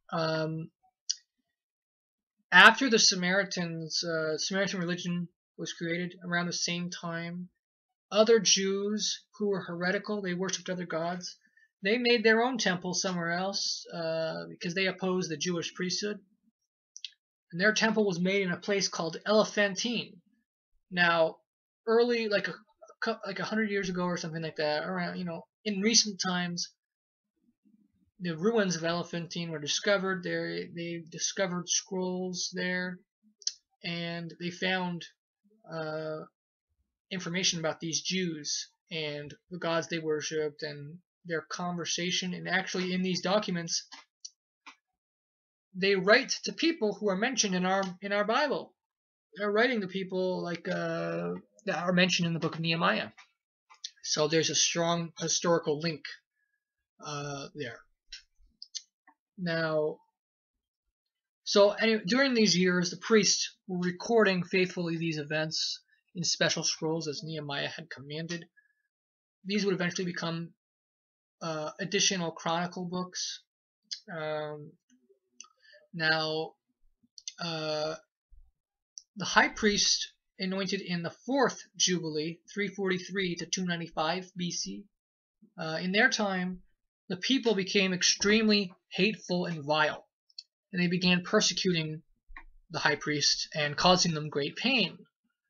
After the Samaritan religion was created around the same time, other Jews who were heretical, they worshipped other gods, they made their own temple somewhere else because they opposed the Jewish priesthood. And their temple was made in a place called Elephantine. Now, early, like 100 years ago or something like that, around, in recent times, the ruins of Elephantine were discovered. They discovered scrolls there, and they found information about these Jews and the gods they worshipped and their conversation. And actually, in these documents, they write to people who are mentioned in our Bible. They're writing to people that are mentioned in the book of Nehemiah. So there's a strong historical link there. Now, during these years, the priests were recording faithfully these events in special scrolls as Nehemiah had commanded. These would eventually become additional chronicle books. Now, the high priest anointed in the 4th Jubilee, 343 to 295 BC, in their time, the people became extremely hateful and vile, and they began persecuting the high priest and causing them great pain.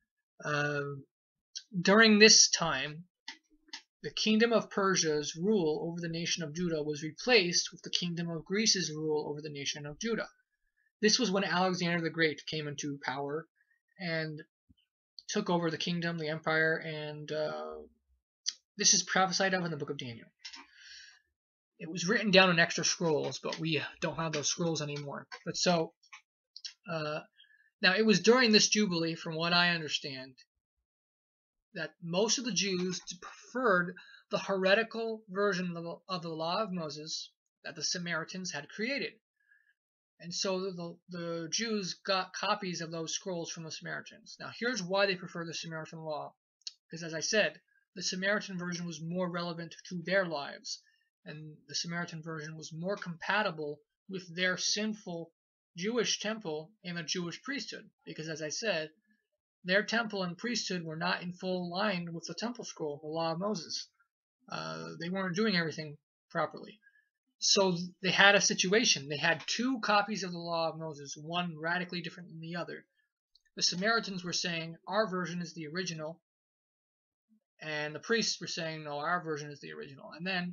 During this time, the kingdom of Persia's rule over the nation of Judah was replaced with the kingdom of Greece's rule over the nation of Judah. This was when Alexander the Great came into power and took over the kingdom, the empire, and this is prophesied of in the book of Daniel. It was written down in extra scrolls, but we don't have those scrolls anymore. But so, now it was during this Jubilee, from what I understand, that most of the Jews preferred the heretical version of the law of Moses that the Samaritans had created. And so the Jews got copies of those scrolls from the Samaritans. Now, here's why they prefer the Samaritan law. Because, as I said, the Samaritan version was more relevant to their lives. and the Samaritan version was more compatible with their sinful Jewish temple and the Jewish priesthood, because as I said, their temple and priesthood were not in full line with the temple scroll, the law of Moses. They weren't doing everything properly. So they had a situation. They had two copies of the law of Moses, one radically different than the other. The Samaritans were saying, our version is the original, and the priests were saying, no, our version is the original. And then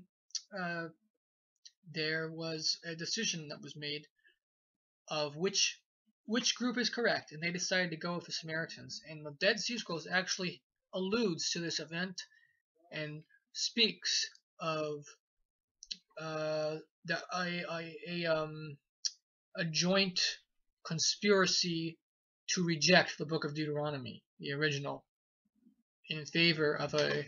there was a decision that was made of which group is correct, and they decided to go with the Samaritans. And the Dead Sea Scrolls actually alludes to this event and speaks of a joint conspiracy to reject the Book of Deuteronomy, the original, in favor of a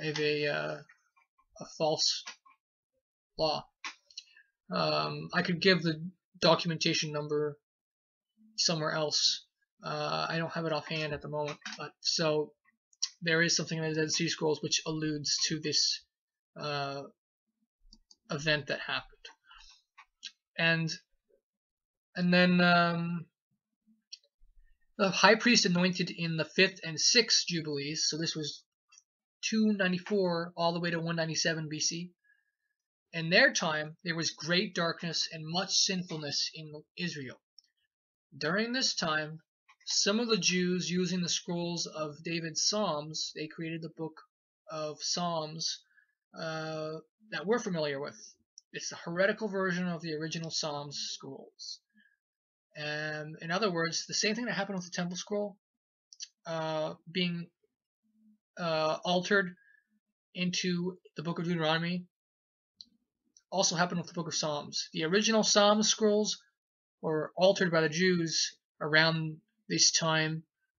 false law. I could give the documentation number somewhere else. I don't have it offhand at the moment, but so there is something in the Dead Sea Scrolls which alludes to this event that happened. And then the high priest anointed in the 5th and 6th Jubilees, so this was 294 all the way to 197 BC. In their time, there was great darkness and much sinfulness in Israel. During this time, some of the Jews, using the scrolls of David's Psalms, they created the book of Psalms that we're familiar with. It's a heretical version of the original Psalms scrolls. In other words, the same thing that happened with the Temple Scroll being altered into the Book of Deuteronomy also happened with the Book of Psalms. The original Psalms scrolls were altered by the Jews around this time,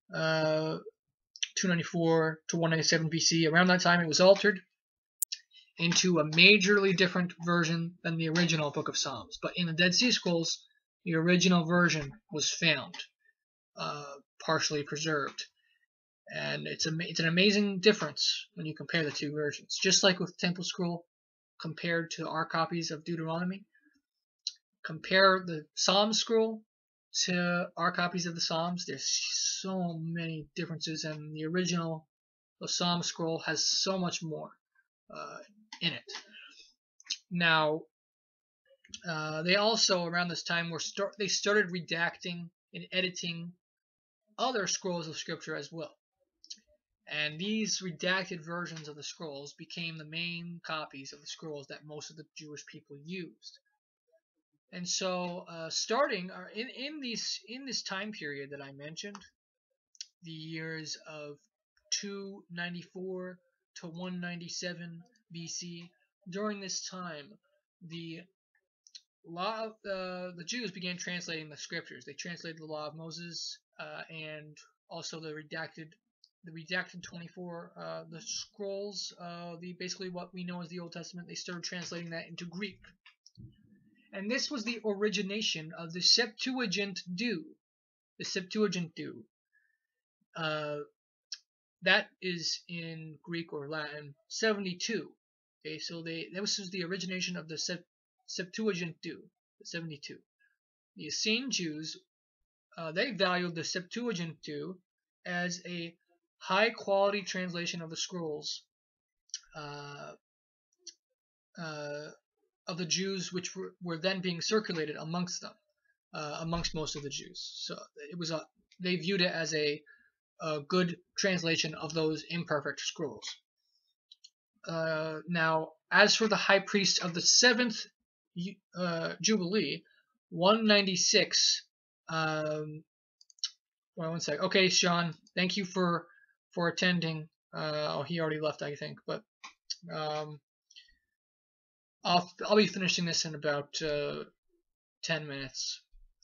294 to 197 BC. Around that time, it was altered into a majorly different version than the original Book of Psalms. But in the Dead Sea Scrolls, the original version was found, partially preserved. And it's an amazing difference when you compare the two versions. Just like with the Temple Scroll compared to our copies of Deuteronomy, compare the Psalm Scroll to our copies of the Psalms. There's so many differences, and the Psalm Scroll has so much more in it. Now, they also, around this time, they started redacting and editing other scrolls of Scripture as well. And these redacted versions of the scrolls became the main copies of the scrolls that most of the Jewish people used. And so, starting in this time period that I mentioned, the years of 294 to 197 BC, during this time, the Jews began translating the scriptures. They translated the Law of Moses and also the redacted 24, the scrolls, basically what we know as the Old Testament. They started translating that into Greek. And this was the origination of the Septuagint do. The Septuagint do. That is in Greek or Latin 72. Okay, so this was the origination of the Septuagint do, the 72. The Essene Jews, they valued the Septuagint do as a high quality translation of the scrolls of the Jews, which were then being circulated amongst them, amongst most of the Jews. So they viewed it as a good translation of those imperfect scrolls. Now, as for the high priest of the 7th Jubilee, 196. One second. Okay, Sean, thank you for attending. He already left, I think, but I'll be finishing this in about 10 minutes.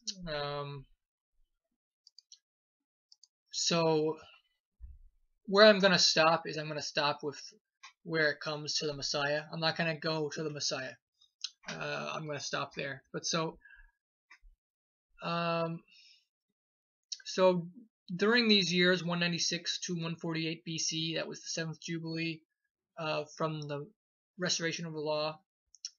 So where I'm going to stop is I'm going to stop with where it comes to the Messiah. I'm not going to go to the Messiah. I'm going to stop there. But so during these years, 196 to 148 BC, that was the 7th Jubilee from the restoration of the law.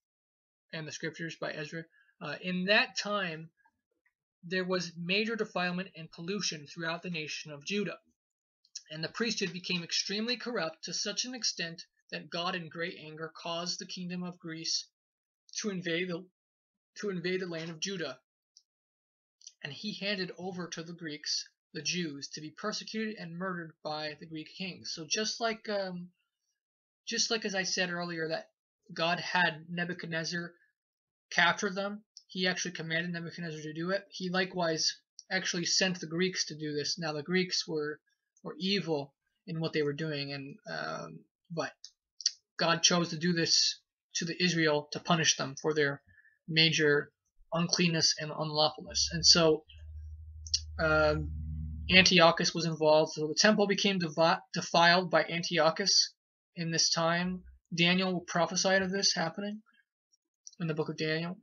and the scriptures by Ezra. In that time, there was major defilement and pollution throughout the nation of Judah, and the priesthood became extremely corrupt to such an extent that God, in great anger, caused the kingdom of Greece to invade the land of Judah, and he handed over to the Greeks, the Jews, to be persecuted and murdered by the Greek kings. So just like as I said earlier, that God had Nebuchadnezzar capture them, he actually commanded Nebuchadnezzar to do it. He likewise actually sent the Greeks to do this. Now the Greeks were evil in what they were doing, and but God chose to do this to the Israel to punish them for their major uncleanness and unlawfulness. And so Antiochus was involved. So the temple became defiled by Antiochus in this time. Daniel prophesied of this happening in the book of Daniel.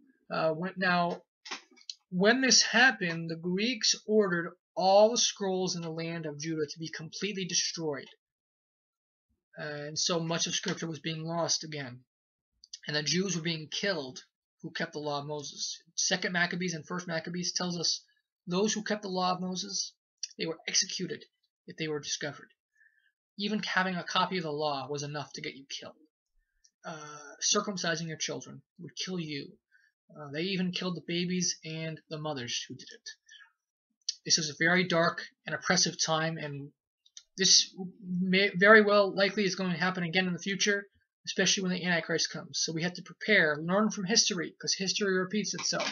When this happened, the Greeks ordered all the scrolls in the land of Judah to be completely destroyed. And so much of Scripture was being lost again. And the Jews were being killed who kept the law of Moses. 2 Maccabees and 1 Maccabees tells us those who kept the law of Moses, they were executed if they were discovered. Even having a copy of the law was enough to get you killed. Circumcising your children would kill you. They even killed the babies and the mothers who did it. This was a very dark and oppressive time, and this very well likely is going to happen again in the future, especially when the Antichrist comes. So we have to prepare, learn from history, because history repeats itself.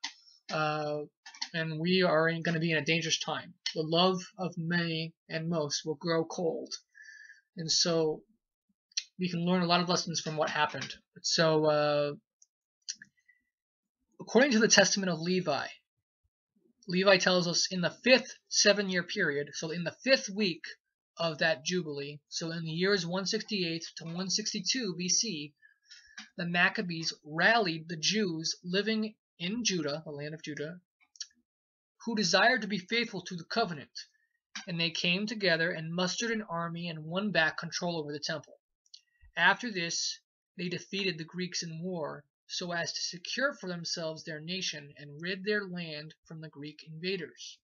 And we are going to be in a dangerous time. The love of many and most will grow cold. And so we can learn a lot of lessons from what happened. So according to the Testament of Levi, Levi tells us in the 5th 7-year period, so in the 5th week of that Jubilee, so in the years 168 to 162 BC, the Maccabees rallied the Jews living in Judah, the land of Judah, who desired to be faithful to the covenant, and they came together and mustered an army and won back control over the temple. After this, they defeated the Greeks in war, so as to secure for themselves their nation and rid their land from the Greek invaders.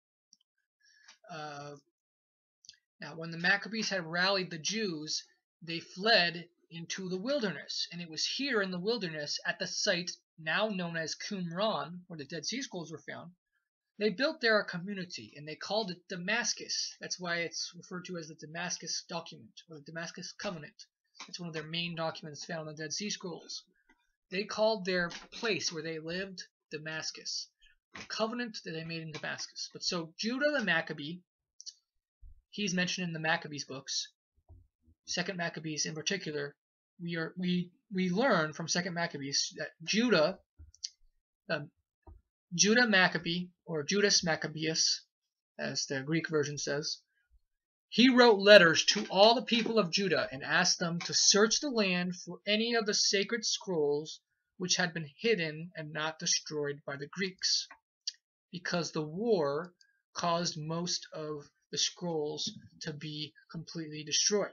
Now, when the Maccabees had rallied the Jews, they fled into the wilderness, and it was here in the wilderness, at the site now known as Qumran, where the Dead Sea Scrolls were found, they built there a community, and they called it Damascus. That's why it's referred to as the Damascus document, or the Damascus covenant. It's one of their main documents found in the Dead Sea Scrolls. They called their place where they lived Damascus, the covenant that they made in Damascus. But so Judah the Maccabee, he's mentioned in the Maccabees books, 2 Maccabees in particular. We learn from 2 Maccabees that Judah Maccabee, or Judas Maccabeus, as the Greek version says, he wrote letters to all the people of Judah and asked them to search the land for any of the sacred scrolls which had been hidden and not destroyed by the Greeks, because the war caused most of the scrolls to be completely destroyed.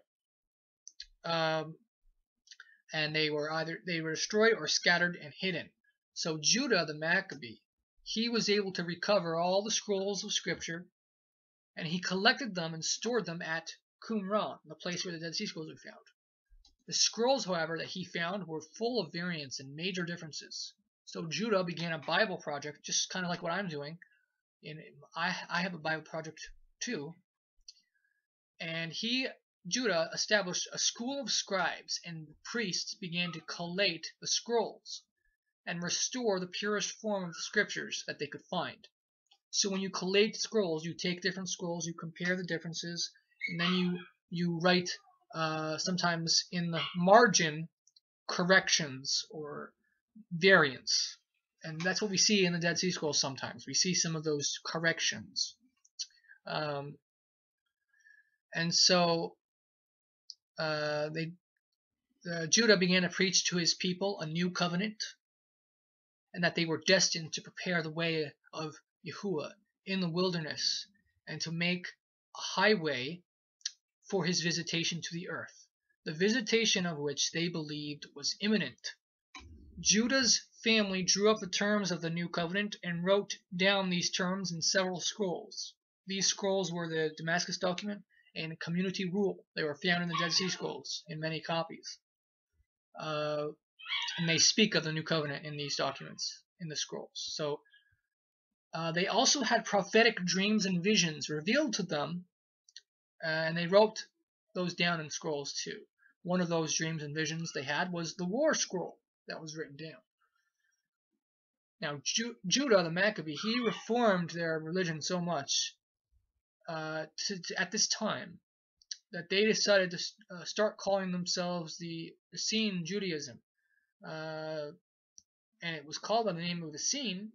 And they were destroyed or scattered and hidden. So Judah the Maccabee, he was able to recover all the scrolls of Scripture, and he collected them and stored them at Qumran, the place where the Dead Sea Scrolls were found. The scrolls, however, that he found were full of variants and major differences. So Judah began a Bible project, just kind of like what I'm doing. And I have a Bible project too. And Judah established a school of scribes, and priests began to collate the scrolls and restore the purest form of the scriptures that they could find. So when you collate scrolls, you take different scrolls, you compare the differences, and then you write sometimes in the margin corrections or variants. And that's what we see in the Dead Sea Scrolls sometimes. We see some of those corrections. And so Judah began to preach to his people a new covenant, and that they were destined to prepare the way of Yahuwah in the wilderness and to make a highway for his visitation to the earth, the visitation of which they believed was imminent. Judah's family drew up the terms of the new covenant and wrote down these terms in several scrolls. These scrolls were the Damascus document and community rule. They were found in the Dead Sea Scrolls in many copies. And they speak of the new covenant in these documents, in the scrolls. So they also had prophetic dreams and visions revealed to them, and they wrote those down in scrolls too. One of those dreams and visions they had was the war scroll that was written down. Now, Judah the Maccabee, he reformed their religion so much at this time that they decided to start calling themselves the Essene Judaism. And it was called by the name of Essene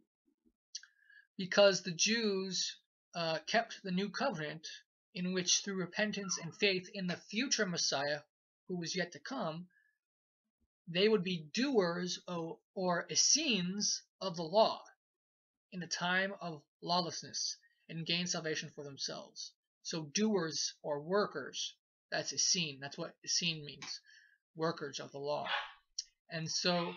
because the Jews kept the new covenant, in which through repentance and faith in the future Messiah who was yet to come, they would be doers or Essenes of the law in a time of lawlessness and gain salvation for themselves. So doers or workers, that's Essene. That's what Essene means, workers of the law. And so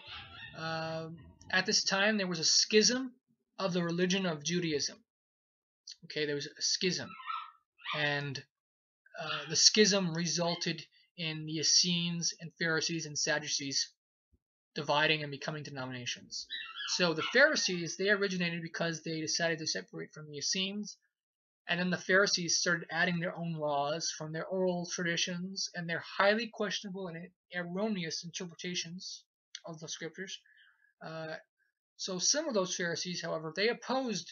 at this time there was a schism of the religion of Judaism. Okay, there was a schism. And the schism resulted in the Essenes and Pharisees and Sadducees dividing and becoming denominations. So the Pharisees, they originated because they decided to separate from the Essenes, and then the Pharisees started adding their own laws from their oral traditions and their highly questionable and erroneous interpretations of the scriptures. So some of those Pharisees, however, they opposed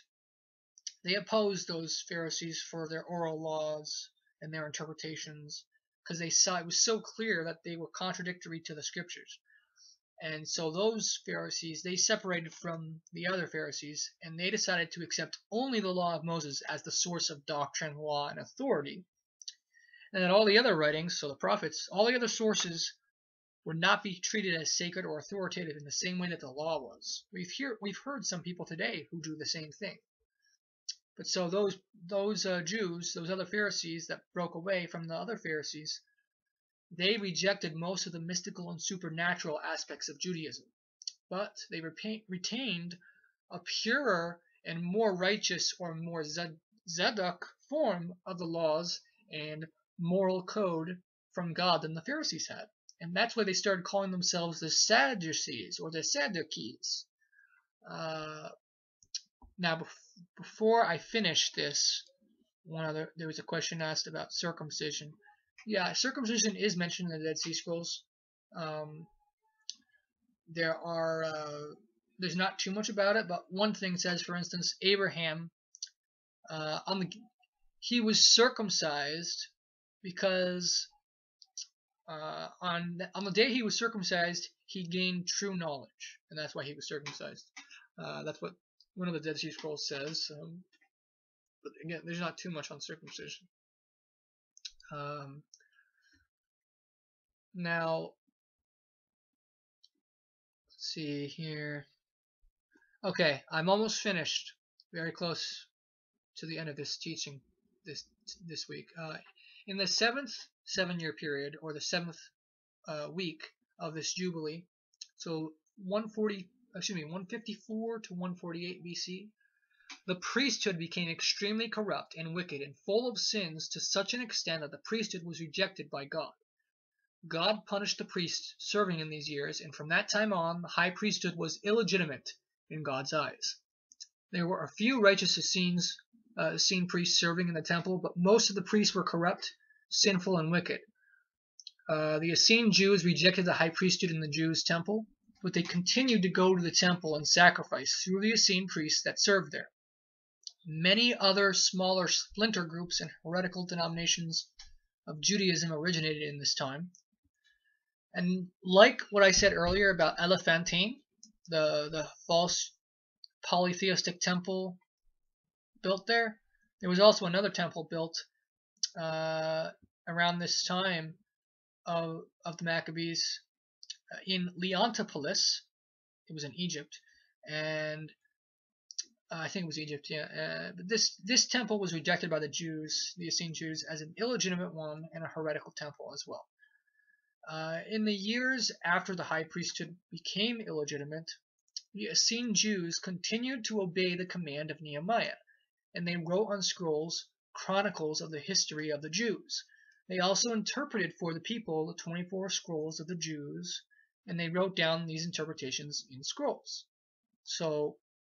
those Pharisees for their oral laws and their interpretations, because they saw it was so clear that they were contradictory to the scriptures. And so those Pharisees, they separated from the other Pharisees, and they decided to accept only the law of Moses as the source of doctrine, law, and authority. And that all the other writings, so the prophets, all the other sources would not be treated as sacred or authoritative in the same way that the law was. We've heard some people today who do the same thing. But so those Jews, those other Pharisees that broke away from the other Pharisees, they rejected most of the mystical and supernatural aspects of Judaism, but they retained a purer and more righteous or more Zadok form of the laws and moral code from God than the Pharisees had. And that's why they started calling themselves the Sadducees or the Sadducees. Now, before I finish this, there was a question asked about circumcision. Yeah, circumcision is mentioned in the Dead Sea Scrolls. There's not too much about it, but one thing says, for instance, Abraham, he was circumcised because on the day he was circumcised, he gained true knowledge, and that's why he was circumcised. That's what one of the Dead Sea Scrolls says. But again, there's not too much on circumcision. Now, let's see here. Okay, I'm almost finished. Very close to the end of this teaching this week. In the seventh 7-year period, or the seventh week of this Jubilee, so 154 to 148 BC, the priesthood became extremely corrupt and wicked and full of sins to such an extent that the priesthood was rejected by God. God punished the priests serving in these years, and from that time on, the high priesthood was illegitimate in God's eyes. There were a few righteous Essene priests serving in the temple, but most of the priests were corrupt, sinful, and wicked. The Essene Jews rejected the high priesthood in the Jews' temple, but they continued to go to the temple and sacrifice through the Essene priests that served there. Many other smaller splinter groups and heretical denominations of Judaism originated in this time. And like what I said earlier about Elephantine, the false polytheistic temple built there, there was also another temple built around this time of the Maccabees in Leontopolis. It was in Egypt, and I think it was Egypt, yeah. But this temple was rejected by the Jews, the Essene Jews, as an illegitimate one and a heretical temple as well. In the years after the high priesthood became illegitimate, the Essene Jews continued to obey the command of Nehemiah, and they wrote on scrolls chronicles of the history of the Jews. They also interpreted for the people the 24 scrolls of the Jews, and they wrote down these interpretations in scrolls. So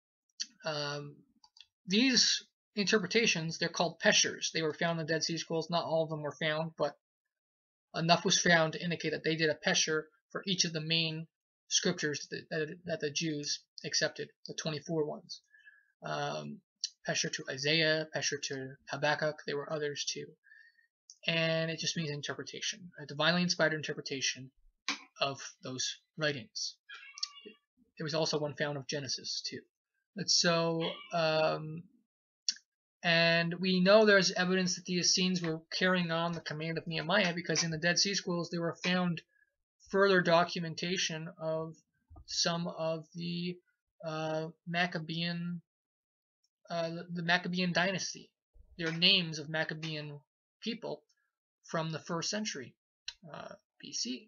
these interpretations, they're called peshers. They were found in the Dead Sea Scrolls. Not all of them were found, but enough was found to indicate that they did a pesher for each of the main scriptures that the Jews accepted, the 24 ones. Pesher to Isaiah, pesher to Habakkuk, there were others too. And it just means interpretation, a divinely inspired interpretation of those writings. There was also one found of Genesis too. So, and we know there's evidence that the Essenes were carrying on the command of Nehemiah, because in the Dead Sea Scrolls there were found further documentation of some of the Maccabean dynasty. There are names of Maccabean people from the 1st century BC.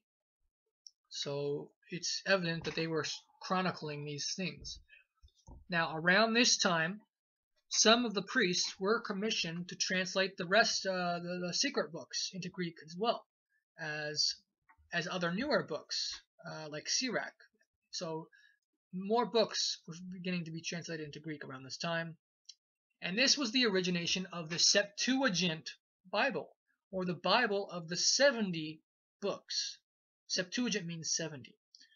So it's evident that they were chronicling these things. Now, around this time, some of the priests were commissioned to translate the rest, the secret books, into Greek as well as other newer books like Sirach. So more books were beginning to be translated into Greek around this time. And this was the origination of the Septuagint Bible, or the Bible of the 70 books. Septuagint means 70.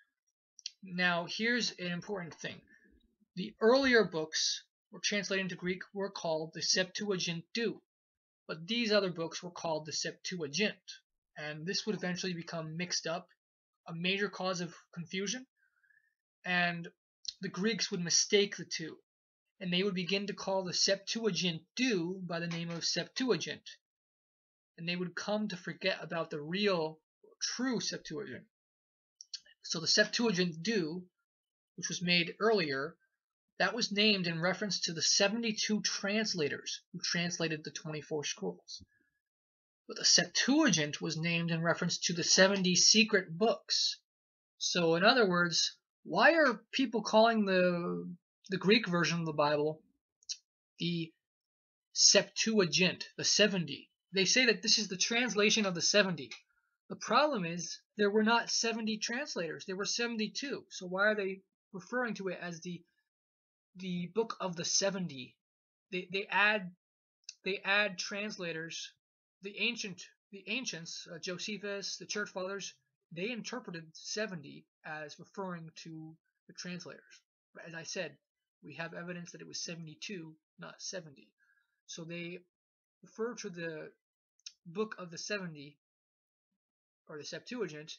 Now, here's an important thing. The earlier books were translated into Greek were called the Septuagintu, but these other books were called the Septuagint, and this would eventually become mixed up, a major cause of confusion, and the Greeks would mistake the two, and they would begin to call the Septuagintu by the name of Septuagint, and they would come to forget about the real, true Septuagint. So the Septuagintu, which was made earlier, that was named in reference to the 72 translators who translated the 24 scrolls. But the Septuagint was named in reference to the 70 secret books. So in other words, why are people calling the Greek version of the Bible the Septuagint, the 70? They say that this is the translation of the 70. The problem is there were not 70 translators. There were 72. So why are they referring to it as the book of the 70? They add translators. The ancients, Josephus, the church fathers, they interpreted 70 as referring to the translators. But as I said, we have evidence that it was 72, not 70. So they refer to the book of the 70, or the Septuagint,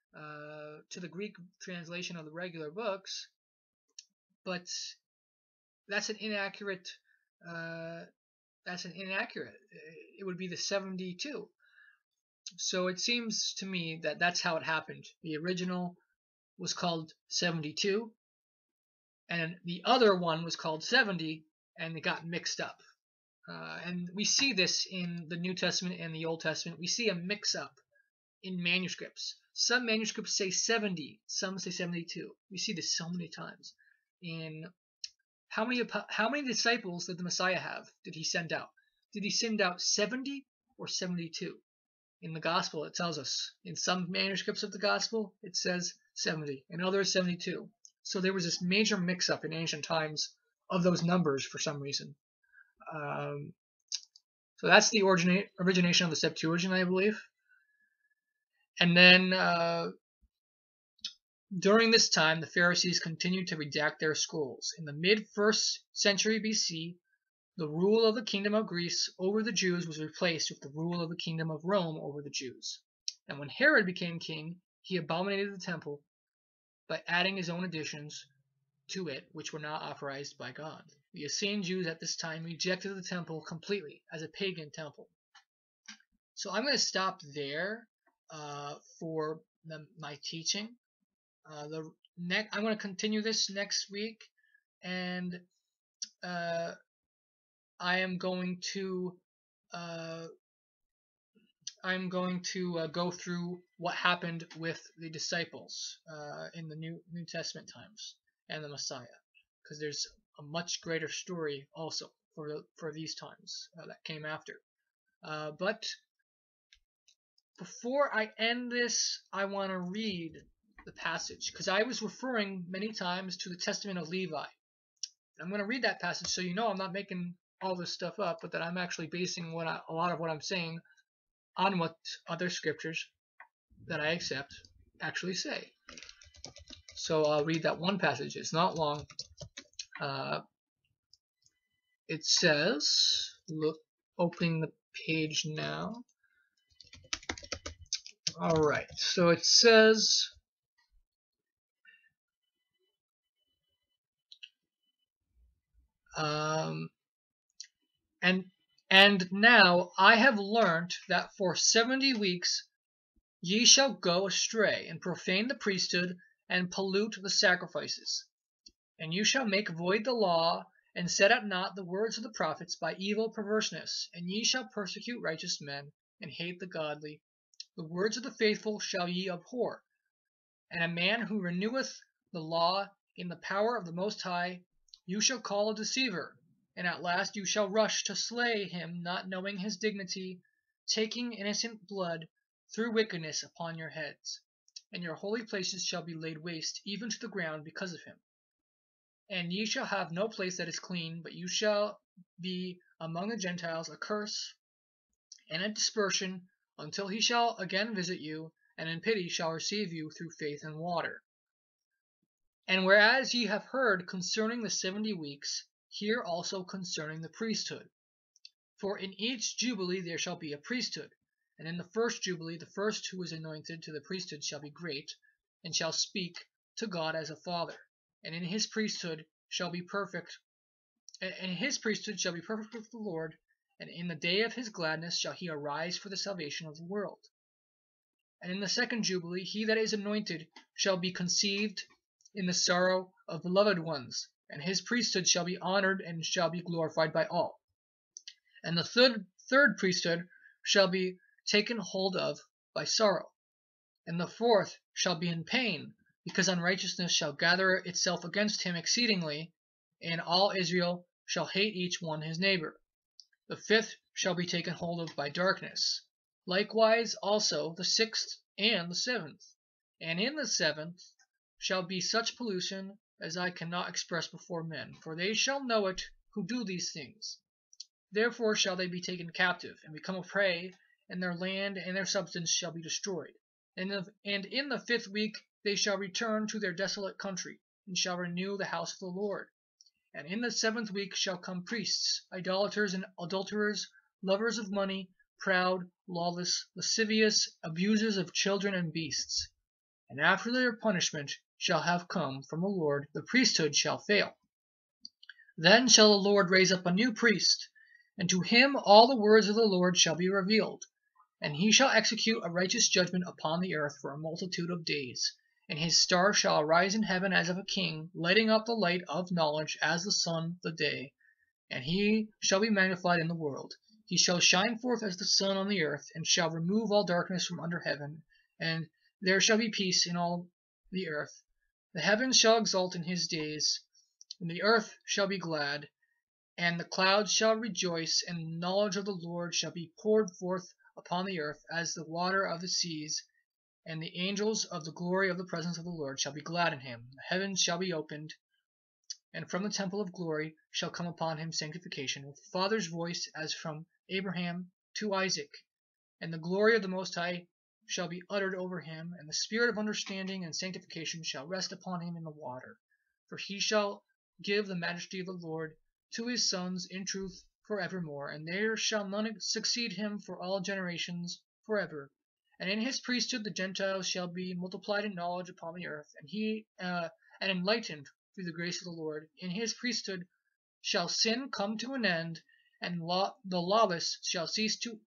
to the Greek translation of the regular books, but that's an inaccurate. It would be the 72. So it seems to me that that's how it happened. The original was called 72, and the other one was called 70, and it got mixed up. And we see this in the New Testament and the Old Testament. We see a mix-up in manuscripts. Some manuscripts say 70, some say 72. We see this so many times. In how many disciples did the Messiah have? Did he send out? Did he send out 70 or 72? In the Gospel, it tells us. In some manuscripts of the Gospel, it says 70. In others, 72. So there was this major mix-up in ancient times of those numbers for some reason. So that's the origination of the Septuagint, I believe. And then during this time, the Pharisees continued to redact their scrolls. In the mid-1st century BC, the rule of the kingdom of Greece over the Jews was replaced with the rule of the kingdom of Rome over the Jews. And when Herod became king, he abominated the temple by adding his own additions to it, which were not authorized by God. The Essene Jews at this time rejected the temple completely as a pagan temple. So I'm going to stop there for my teaching. I'm going to continue this next week, and I am going to I'm going to go through what happened with the disciples in the New Testament times and the Messiah, because there's a much greater story also for these times that came after. But before I end this, I want to read the passage, because I was referring many times to the Testament of Levi. I'm going to read that passage so you know I'm not making all this stuff up, but that I'm actually basing a lot of what I'm saying on what other scriptures that I accept actually say. So I'll read that one passage. It's not long. It says, opening the page now. Alright, so it says, and now I have learnt that for 70 weeks ye shall go astray, and profane the priesthood, and pollute the sacrifices. And you shall make void the law, and set at naught the words of the prophets by evil perverseness. And ye shall persecute righteous men, and hate the godly. The words of the faithful shall ye abhor. And a man who reneweth the law in the power of the Most High, you shall call a deceiver. And at last you shall rush to slay him, not knowing his dignity, taking innocent blood through wickedness upon your heads. And your holy places shall be laid waste, even to the ground, because of him. And ye shall have no place that is clean, but you shall be among the Gentiles a curse and a dispersion, until he shall again visit you, and in pity shall receive you through faith and water. And whereas ye have heard concerning the 70 weeks, hear also concerning the priesthood. For in each jubilee there shall be a priesthood. And in the first jubilee, the first who is anointed to the priesthood shall be great, and shall speak to God as a father. And in his priesthood shall be perfect. And his priesthood shall be perfect with the Lord. And in the day of his gladness shall he arise for the salvation of the world. And in the second jubilee, he that is anointed shall be conceived in the sorrow of beloved ones. And his priesthood shall be honored and shall be glorified by all. And the third priesthood shall be taken hold of by sorrow. And the fourth shall be in pain, because unrighteousness shall gather itself against him exceedingly, and all Israel shall hate each one his neighbor. The fifth shall be taken hold of by darkness. Likewise also the sixth and the seventh. And in the seventh shall be such pollution as I cannot express before men, for they shall know it who do these things. Therefore shall they be taken captive, and become a prey, and their land and their substance shall be destroyed. And in the 5th week they shall return to their desolate country, and shall renew the house of the Lord. And in the 7th week shall come priests, idolaters and adulterers, lovers of money, proud, lawless, lascivious, abusers of children and beasts. And after their punishment shall have come from the Lord, the priesthood shall fail. Then shall the Lord raise up a new priest, and to him all the words of the Lord shall be revealed. And he shall execute a righteous judgment upon the earth for a multitude of days. And his star shall arise in heaven as of a king, lighting up the light of knowledge as the sun the day. And he shall be magnified in the world. He shall shine forth as the sun on the earth, and shall remove all darkness from under heaven. And there shall be peace in all the earth. The heavens shall exult in his days, and the earth shall be glad, and the clouds shall rejoice, and the knowledge of the Lord shall be poured forth upon the earth as the water of the seas. And the angels of the glory of the presence of the Lord shall be glad in him. The heavens shall be opened, and from the temple of glory shall come upon him sanctification, with the Father's voice as from Abraham to Isaac. And the glory of the Most High shall be uttered over him, and the spirit of understanding and sanctification shall rest upon him in the water. For he shall give the majesty of the Lord to his sons in truth forevermore, and there shall none succeed him for all generations forever. And in his priesthood the Gentiles shall be multiplied in knowledge upon the earth, and enlightened through the grace of the Lord. In his priesthood shall sin come to an end, and the lawless shall cease to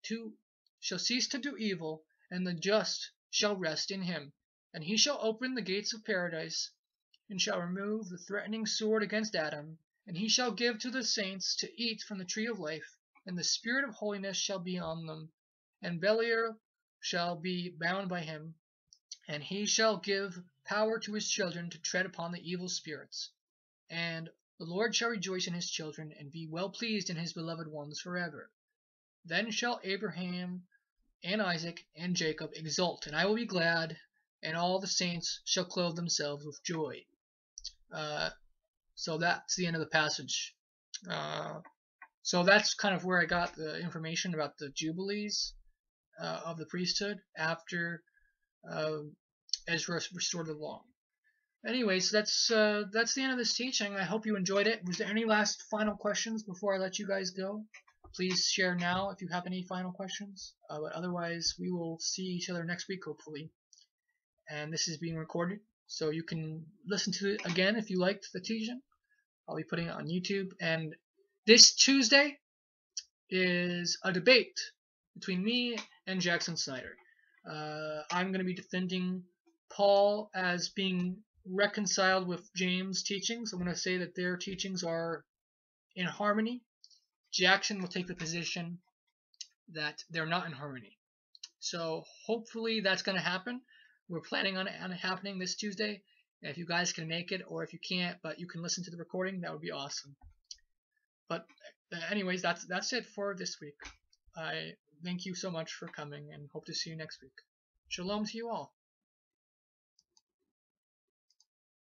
do evil, and the just shall rest in him. And he shall open the gates of paradise, and shall remove the threatening sword against Adam. And he shall give to the saints to eat from the tree of life, and the spirit of holiness shall be on them. and Belial shall be bound by him, and he shall give power to his children to tread upon the evil spirits. And the Lord shall rejoice in his children, and be well pleased in his beloved ones forever. Then shall Abraham and Isaac and Jacob exult, and I will be glad, and all the saints shall clothe themselves with joy. So that's the end of the passage. So that's kind of where I got the information about the jubilees of the priesthood after Ezra restored the law. Anyways, that's the end of this teaching. I hope you enjoyed it. Was there any last final questions before I let you guys go? Please share now if you have any final questions. But otherwise, we will see each other next week, hopefully. And this is being recorded, so you can listen to it again if you liked the teaching. I'll be putting it on YouTube. And this Tuesday is a debate between me and Jackson Snyder. I'm going to be defending Paul as being reconciled with James' teachings. I'm going to say that their teachings are in harmony. Jackson will take the position that they're not in harmony. So hopefully that's going to happen. We're planning on it happening this Tuesday. And if you guys can make it, or if you can't, but you can listen to the recording, that would be awesome. But anyways, that's it for this week. I thank you so much for coming, and hope to see you next week. Shalom to you all.